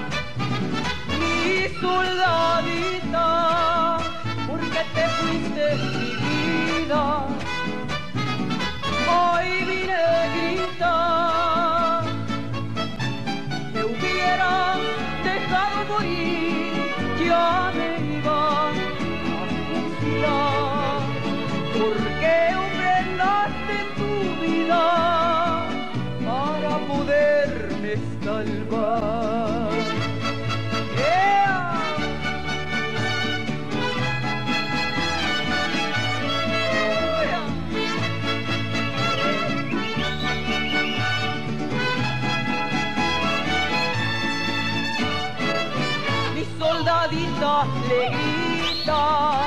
mi soldadita, ¿por qué te fuiste mi vida? Hoy mi negrita, me hubiera dejado morir, ya me iba a fusilar. ¿Por qué ofrendaste tu vida para poderme salvar? Yeah. soldadito le grita,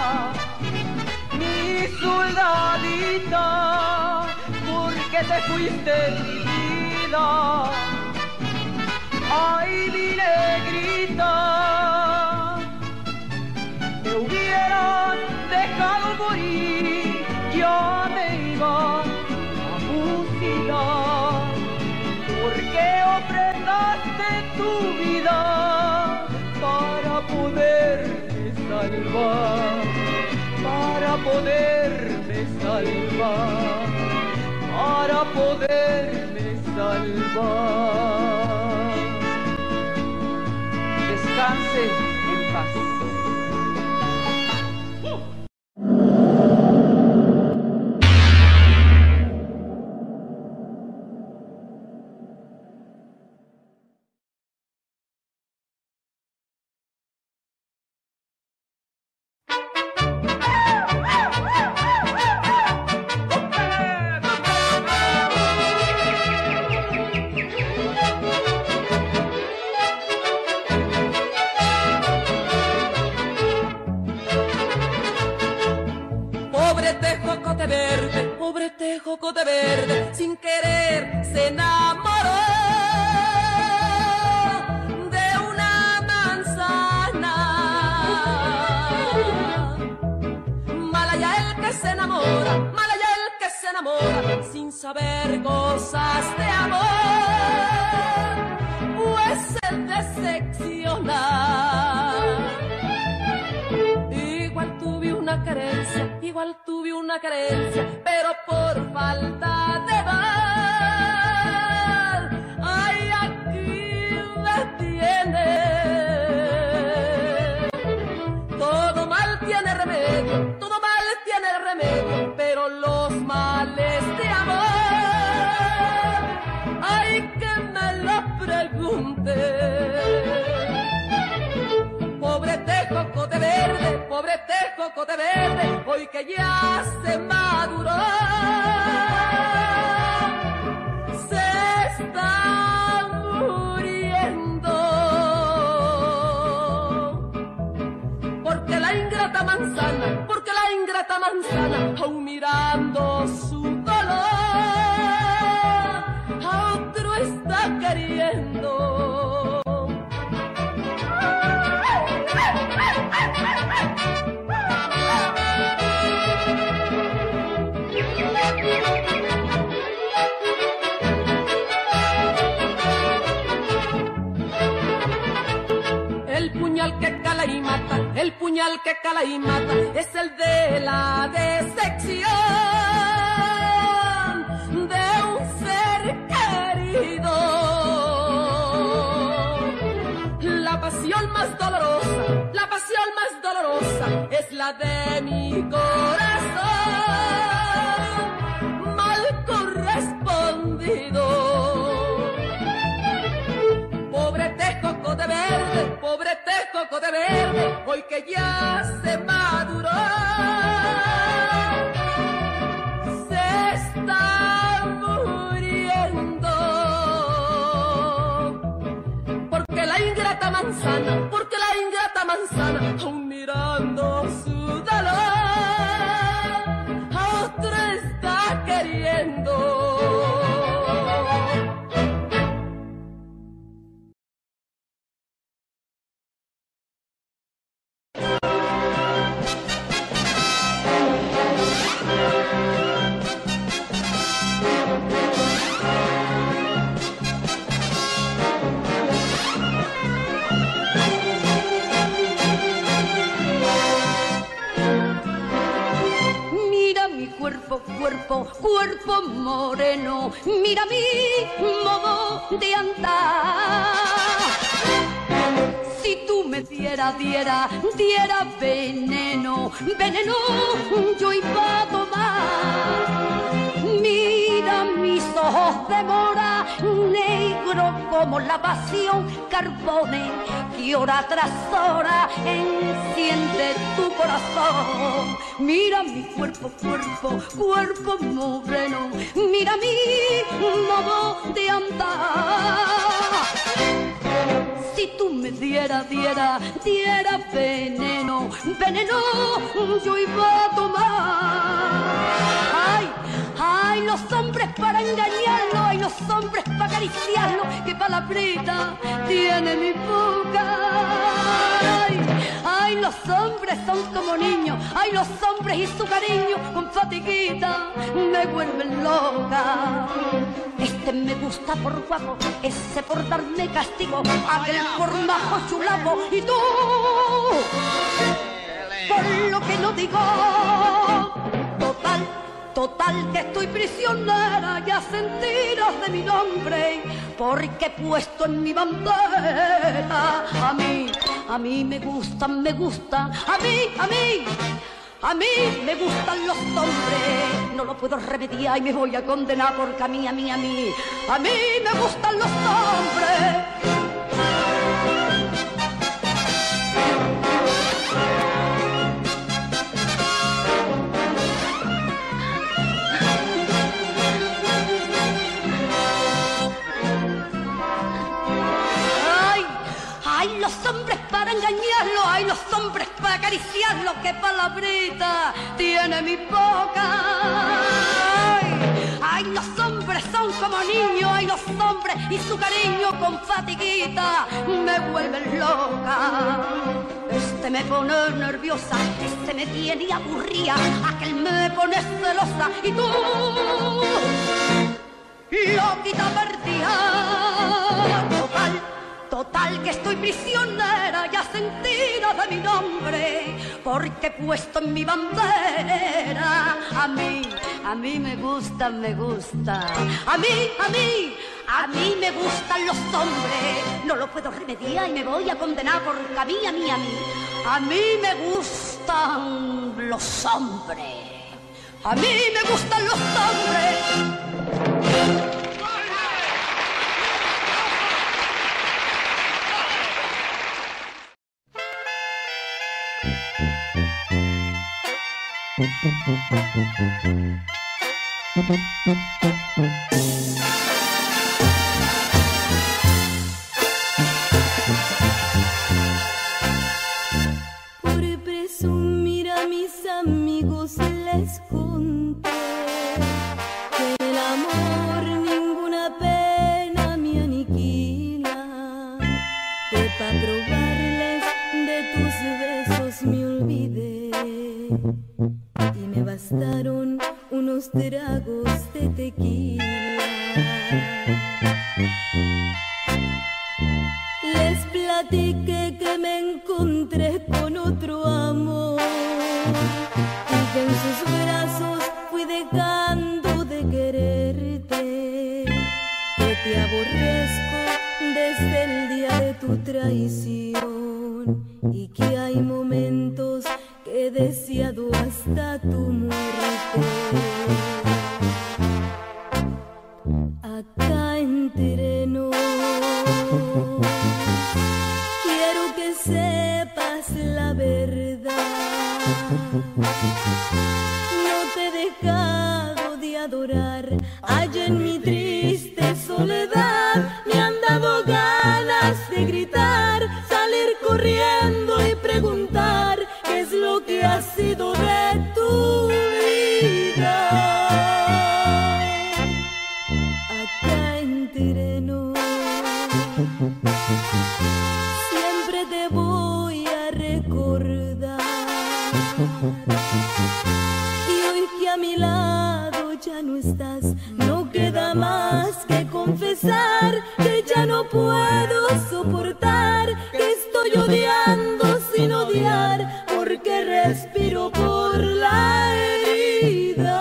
mi soldadito, ¿por qué te fuiste de mi vida? Ay, mi negrita, te hubieras dejado morir, yo me iba a fusilar. ¿Por qué ofrendaste tu vida para poderme salvar? Para poderme salvar, para poderme salvar. Descanse en paz. Jocote verde, sin querer se enamoró de una manzana. Malaya el que se enamora, malaya el que se enamora, sin saber cosas de amor, pues se decepciona. Igual tuve una querencia, igual tuve una querencia, pero por falta de dar, ay, aquí me tiene. Todo mal tiene remedio, todo mal tiene remedio, pero los males de amor, ay, que me lo pregunte. Pobre tejocote verde, pobre tejocote verde, hoy que ya se maduró, se está muriendo. Porque la ingrata manzana, porque la ingrata manzana, aún mirando su dolor, a otro está queriendo. El puñal que cala y mata, el puñal que cala y mata, es el de la decepción de un ser querido. La pasión más dolorosa, la pasión más dolorosa es la de mi corazón mal correspondido. Pobre tejocote verde, pobre tejocote verde, hoy que ya se maduró, se está muriendo. Porque la ingrata manzana, porque la ingrata manzana, aún mirando su dolor, a otro está queriendo. Cuerpo, cuerpo, cuerpo moreno, mira mi modo de andar. Si tú me dieras, diera, diera veneno, veneno yo iba a tomar. Mira mis ojos de mora, negro como la pasión, carbones que hora tras hora enciende tu corazón. Mira mi cuerpo, cuerpo, cuerpo moreno, mira mi modo de andar. Si tú tú me dieras, diera, diera veneno, veneno yo iba a tomar. Ay, ay, los hombres para engañarlo, ay, los hombres para acariciarlo, qué palabrita tiene mi boca. Ay, ay, los hombres son como niños, ay, los hombres y su cariño con fatiguita me vuelven loca. Este me gusta por guapo, ese por darme castigo, aquel por majo chulapo y tú por lo que no digo. Total, total que estoy prisionera ya sentiras de mi nombre, porque he puesto en mi bandera a mí, a mí me gustan, me gustan, a mí, a mí. A mí me gustan los hombres, no lo puedo remediar y me voy a condenar porque a mí, a mí, a mí, a mí me gustan los hombres. Ay, los hombres para engañarlo, ay, los hombres para acariciarlo, qué palabrita tiene mi boca. Ay, ay, los hombres son como niños, ay, los hombres y su cariño con fatiguita me vuelven loca. Este me pone nerviosa, este me tiene aburrida, aquel me pone celosa y tú, loquita perdida. Total, total que estoy prisionera ya sentida de mi nombre, porque he puesto en mi bandera a mí, a mí me gusta, me gusta, a mí, a mí, a mí me gustan los hombres, no lo puedo remediar y me voy a condenar porque a mí, a mí, a mí, a mí me gustan los hombres, a mí me gustan los hombres. Por presumir a mis amigos les conté que el amor ninguna pena me aniquila, que pa' probarles de tus besos me olvidé y me bastaron unos tragos de tequila. Les platiqué que me encontré con otro amor y que en sus brazos fui dejando de quererte, que te aborrezco desde el día de tu traición y que hay momentos que he deseado hasta tu muerte. Acá entre nos, quiero que sepas la verdad. No te he dejado de adorar, allá en mi triste soledad me han dado ganas de gritar, salir corriendo y preguntar qué es lo que ha sido de tu vida. Acá entre nos, siempre te voy a recordar. Y hoy que a mi lado ya no estás, no queda más que confesar que ya no puedo soportar, que estoy odiando sin odiar, porque respiro por la herida.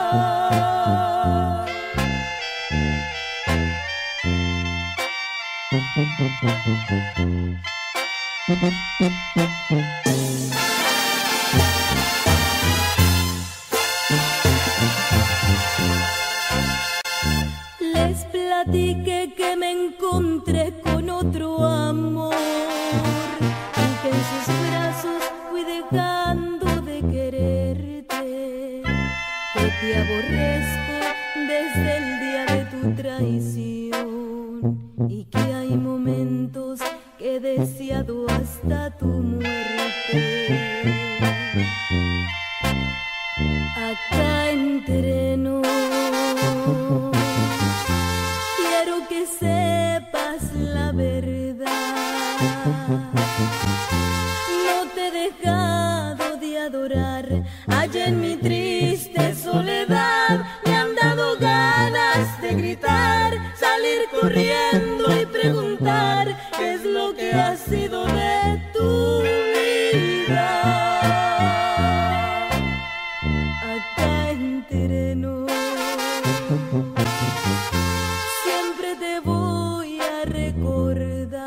Les platiqué que me encontré con otro amor y que en sus brazos fui dejando de quererte, que te aborrezco desde el día de tu traición y que hay momentos que de deseado hasta tu muerte. Acá entre nos, quiero que sepas la verdad. No te he dejado de adorar, allá en mi triste soledad me han dado ganas de gritar, salir corriendo y preguntar qué es lo que ha sido de tu vida. Acá entre nos, siempre te voy a recordar.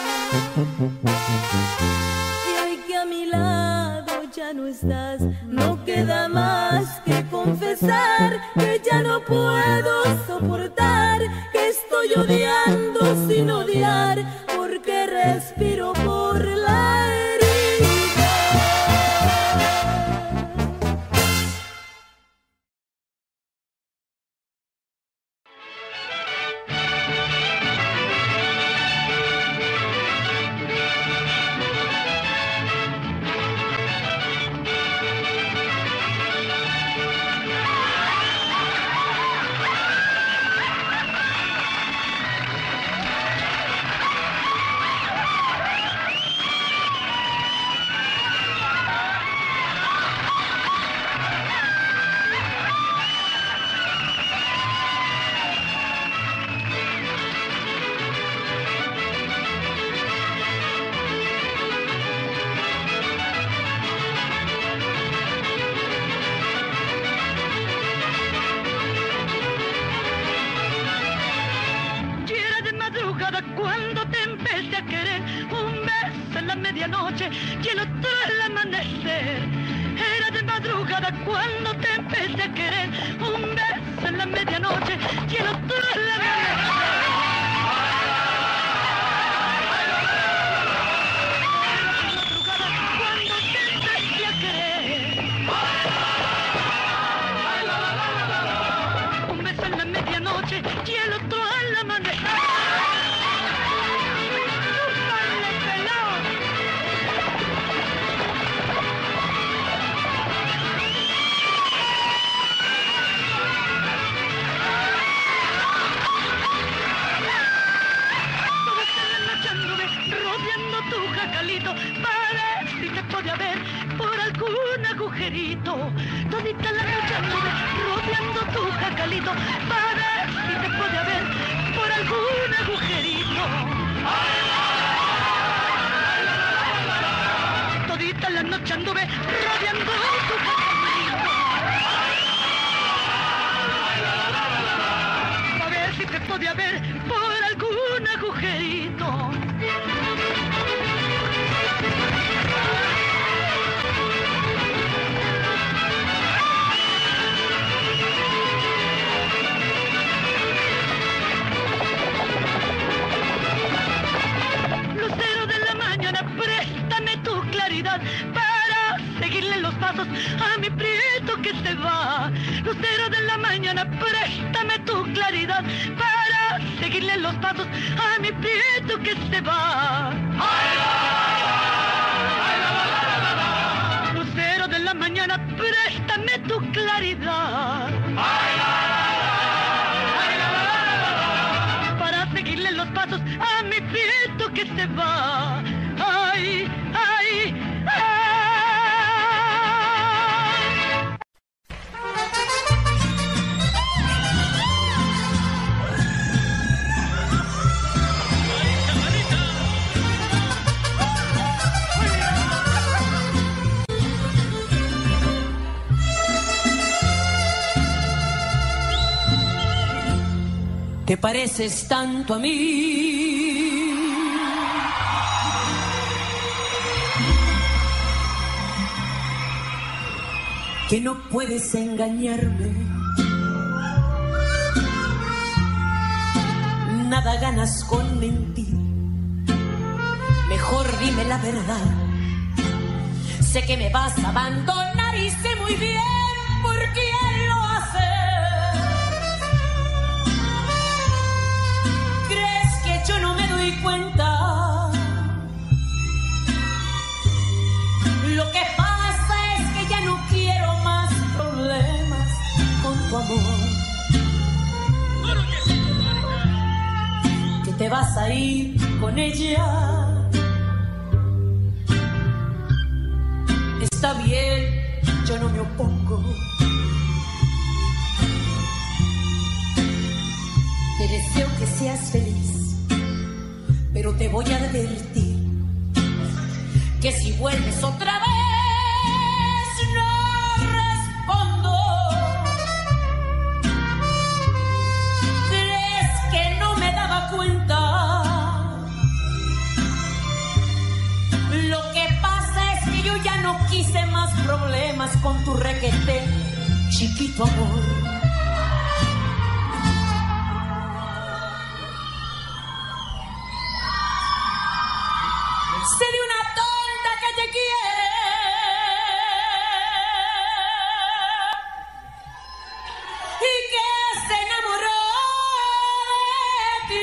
Y hoy que a mi lado ya no estás, no queda más que confesar que ya no puedo soportar, que estoy odiando sin odiar, porque respiro por la herida. Cuando te empecé a querer, un beso en la medianoche y el otro al amanecer. Era de madrugada cuando te empecé a querer, un beso en la medianoche y el otro al amanecer. Cuando te empecé a querer, un beso en la medianoche y el otro al amanecer. Para ver si te podía ver por algún agujerito. Todita la noche anduve rodeando tu jacalito para ver si te podía ver por algún agujerito. Todita la noche anduve rodeando tu jacalito para ver si te podía ver por algún agujerito. Préstame tu claridad para seguirle los pasos a mi prieto que se va. Lucero de la mañana, préstame tu claridad para seguirle los pasos a mi prieto que se va. Lucero de la mañana, préstame tu claridad para seguirle los pasos a mi prieto que se va. Ay, ay, ay. Te pareces tanto a mí, que no puedes engañarme. Nada ganas con mentir, mejor dime la verdad. Sé que me vas a abandonar y sé muy bien por quién lo haces. ¿Crees que yo no me doy cuenta te vas a ir con ella. Está bien, yo no me opongo. Te deseo que seas feliz, pero te voy a advertir que si vuelves otra vez no respondo. ¿Crees que no me daba cuenta? Lo que pasa es que yo ya no quise más problemas con tu requete, chiquito amor. Sé de una tonta que te quiere y que se enamoró de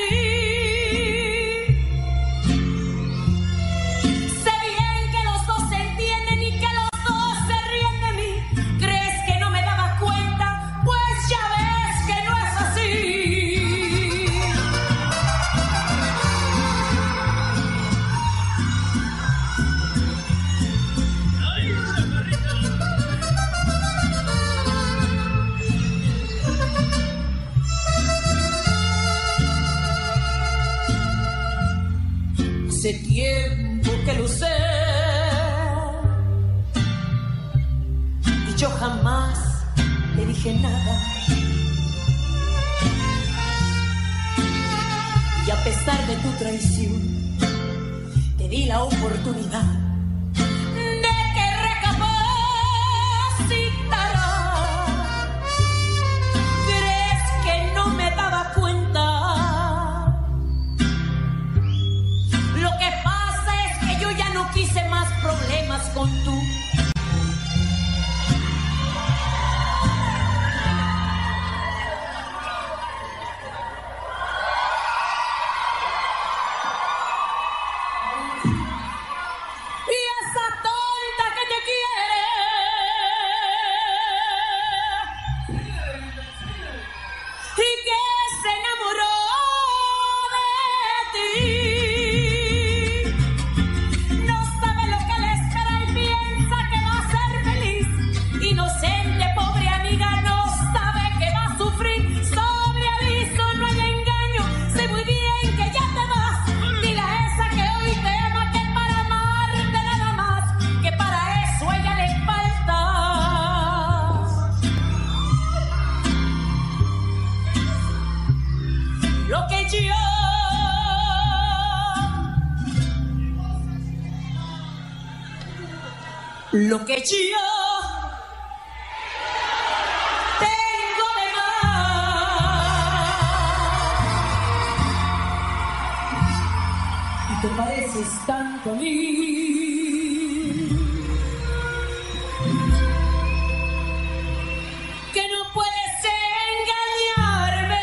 ti. Sé bien que los dos se entienden y que los dos se ríen de mí. ¿Crees que no me daba cuenta? Pues ya ves que no es así. Hace tiempo que lo sé y yo jamás le dije nada. Y a pesar de tu traición, te di la oportunidad de que recapacitaras. ¿Crees que no me daba cuenta? Lo que pasa es que yo ya no quise más problemas con tú. Y esa tonta que te quiere y que se enamoró de ti. No sabe lo que le espera y piensa que va a ser feliz. Inocente, pobre amiga, no sabe que va a sufrir. Sobre aviso, no hay engaño. Sé muy bien que ya te vas. Dile a esa que hoy te ama que para amarte nada más, que para eso a ella le falta. Lo que yo Lo que yo tengo de más y te pareces tanto a mí que no puedes engañarme.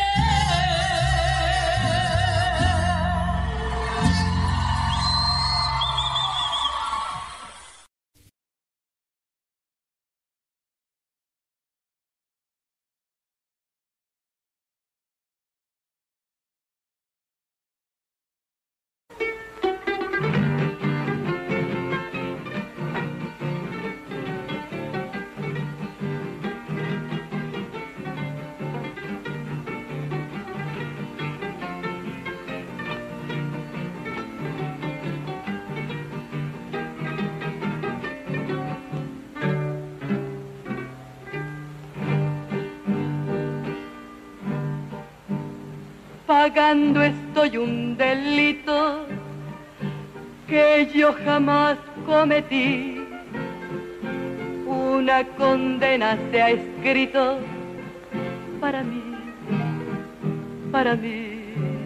Pagando estoy un delito que yo jamás cometí. Una condena se ha escrito para mí, para mí.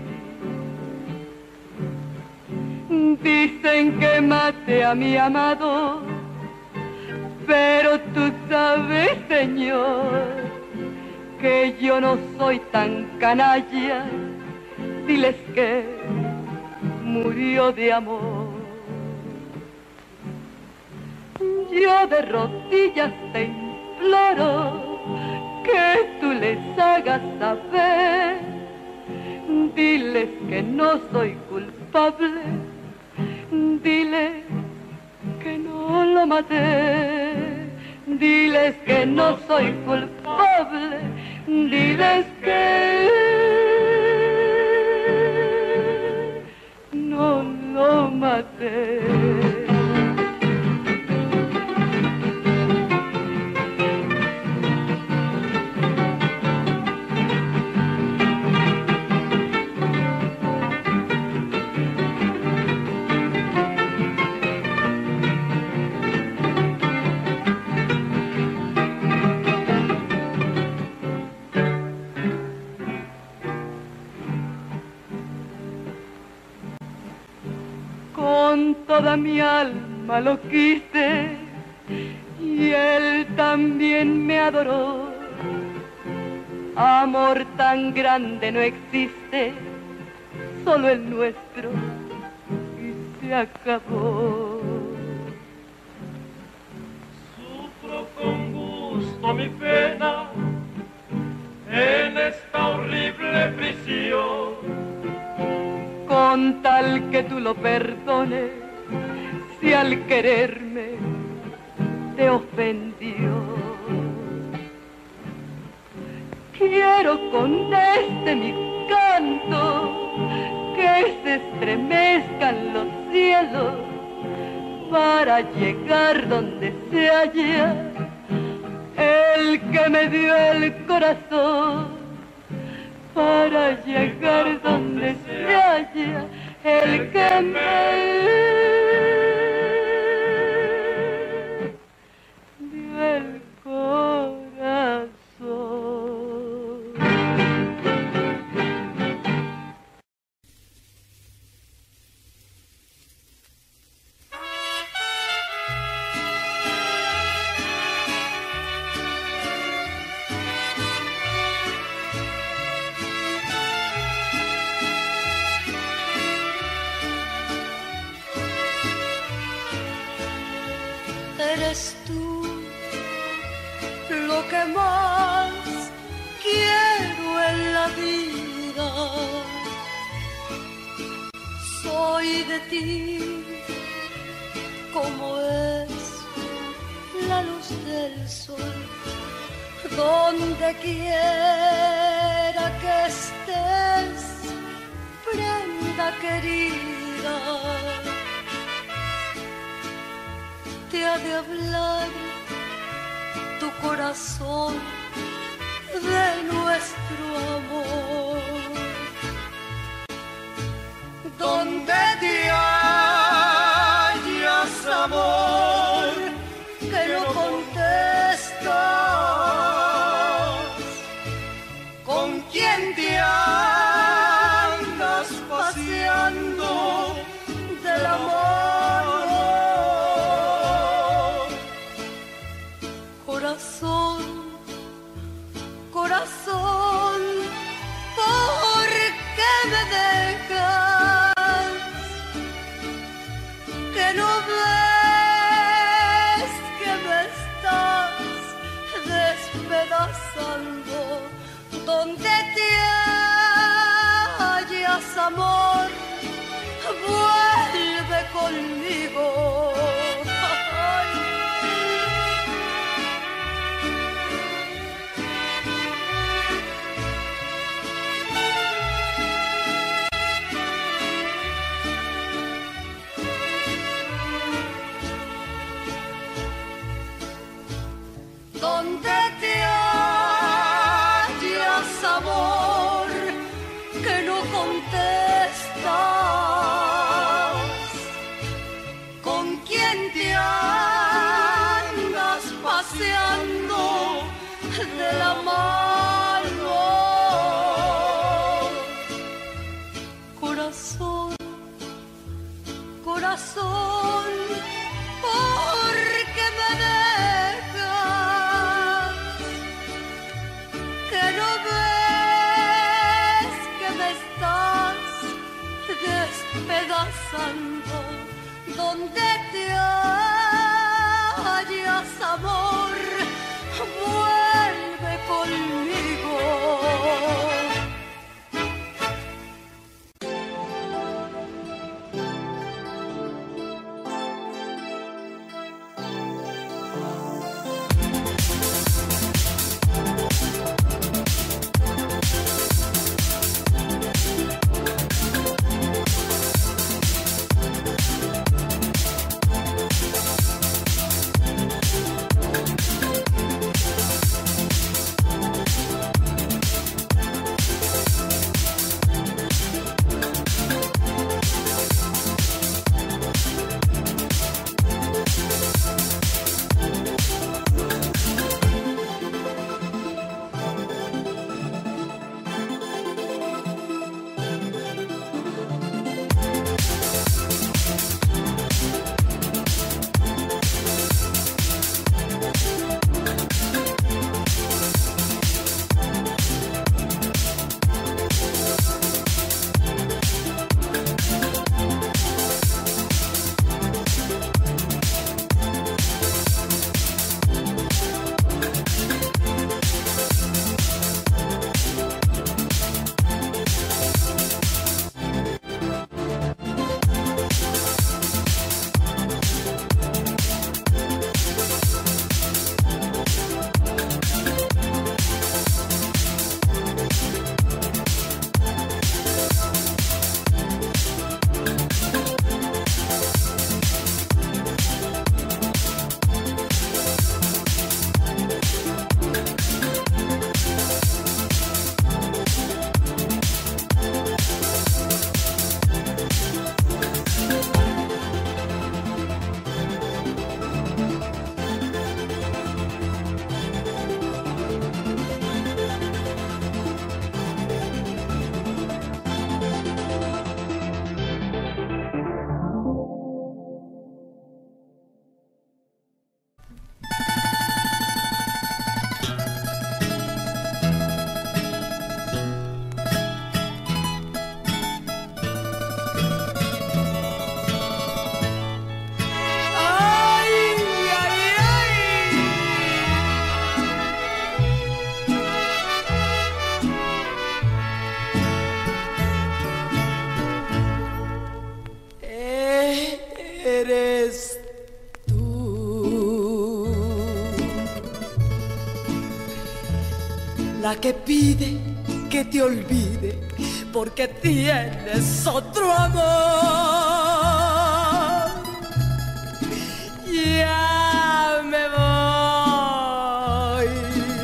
Dicen que maté a mi amado, pero tú sabes, Señor, que yo no soy tan canalla. Diles que murió de amor. Yo de rodillas te imploro que tú les hagas saber. Diles que no soy culpable, dile que no lo maté. Diles que no soy culpable, diles que no lo maté. Con toda mi alma lo quise y él también me adoró. Amor tan grande no existe, solo el nuestro, y se acabó. Sufro con gusto mi pena en esta horrible prisión, con tal que tú lo perdones, si al quererme te ofendió. Quiero con este mi canto que se estremezcan los cielos para llegar donde se halla el que me dio el corazón. Para llegar donde se halla el que me dio el corazón. Eres tú lo que más quiero en la vida. Soy de ti como es la luz del sol. Donde quiera que estés, prenda querida, te ha de hablar tu corazón de nuestro amor. Donde te hallas, amor, que no contestas, con quién te andas paseando del amor. Corazón, corazón, ¿por qué me dejas? Que no ves que me estás despedazando. Donde te hallas, amor, vuelve conmigo. Donde te hallas, amor, que no contestas, con quién te andas paseando de la mano. Corazón, corazón, ¿por qué me dejas? Que no ves que me estás despedazando. Donde te hallas, amor, vuelve conmigo. eres tú, la que pide que te olvide porque tienes otro amor. Ya me voy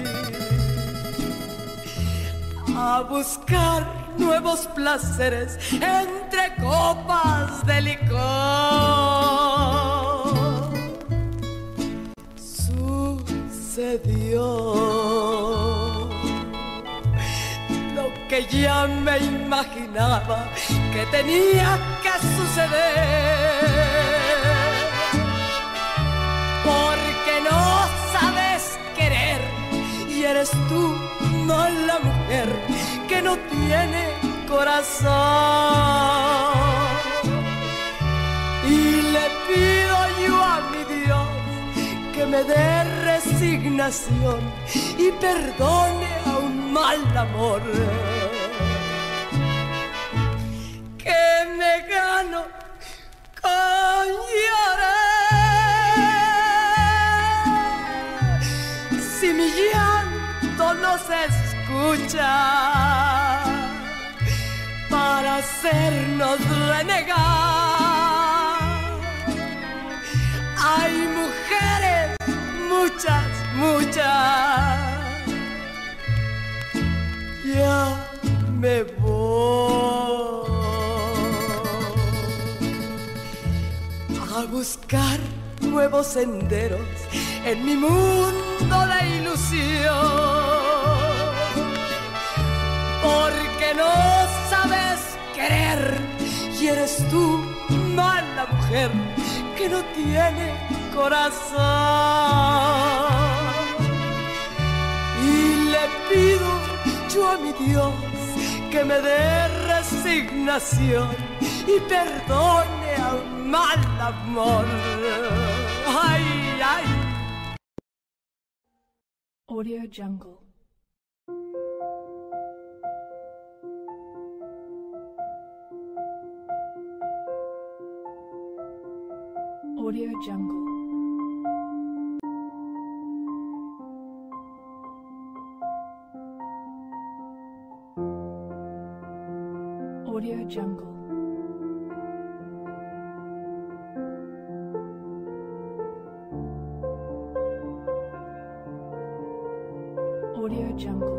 a buscar nuevos placeres entre copas de licor. Sucedió lo que ya me imaginaba que tenía que suceder, porque no sabes querer y eres tú no la mujer que no tiene corazón. Y le pido yo a mi Dios que me dé resignación y perdone a un mal amor que me gano con llorar. Si mi llanto no se escucha para hacernos renegar, hay mujeres, muchas, muchas. Ya me voy a buscar nuevos senderos en mi mundo de ilusión, porque no sabes querer y eres tú mala mujer que no tiene corazón. Y le pido yo a mi Dios que me dé resignación y perdone a un mal amor. Ay, ay. Audio Jungle. Audio Jungle. Audio Jungle. Audio Jungle.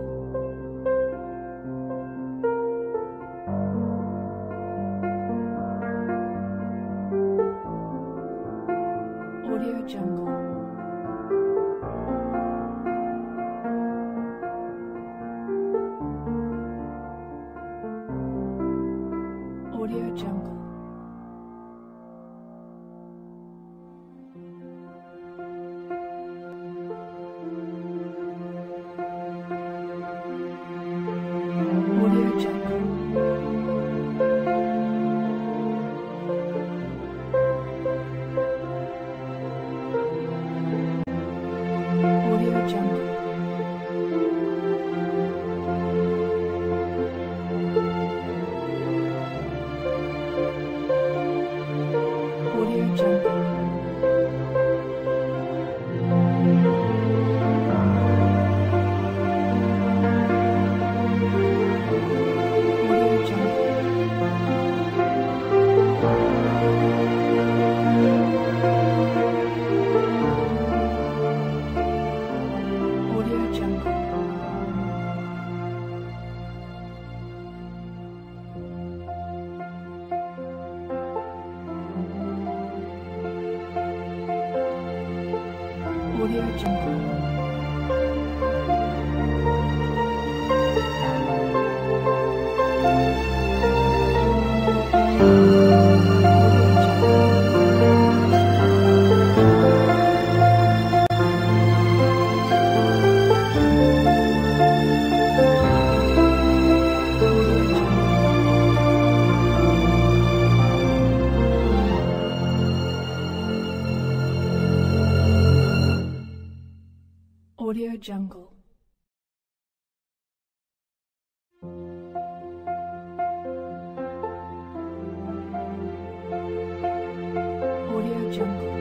Audio Jungle. Audio Jungle. Audio Jungle. Audio Jungle. Audio Jungle.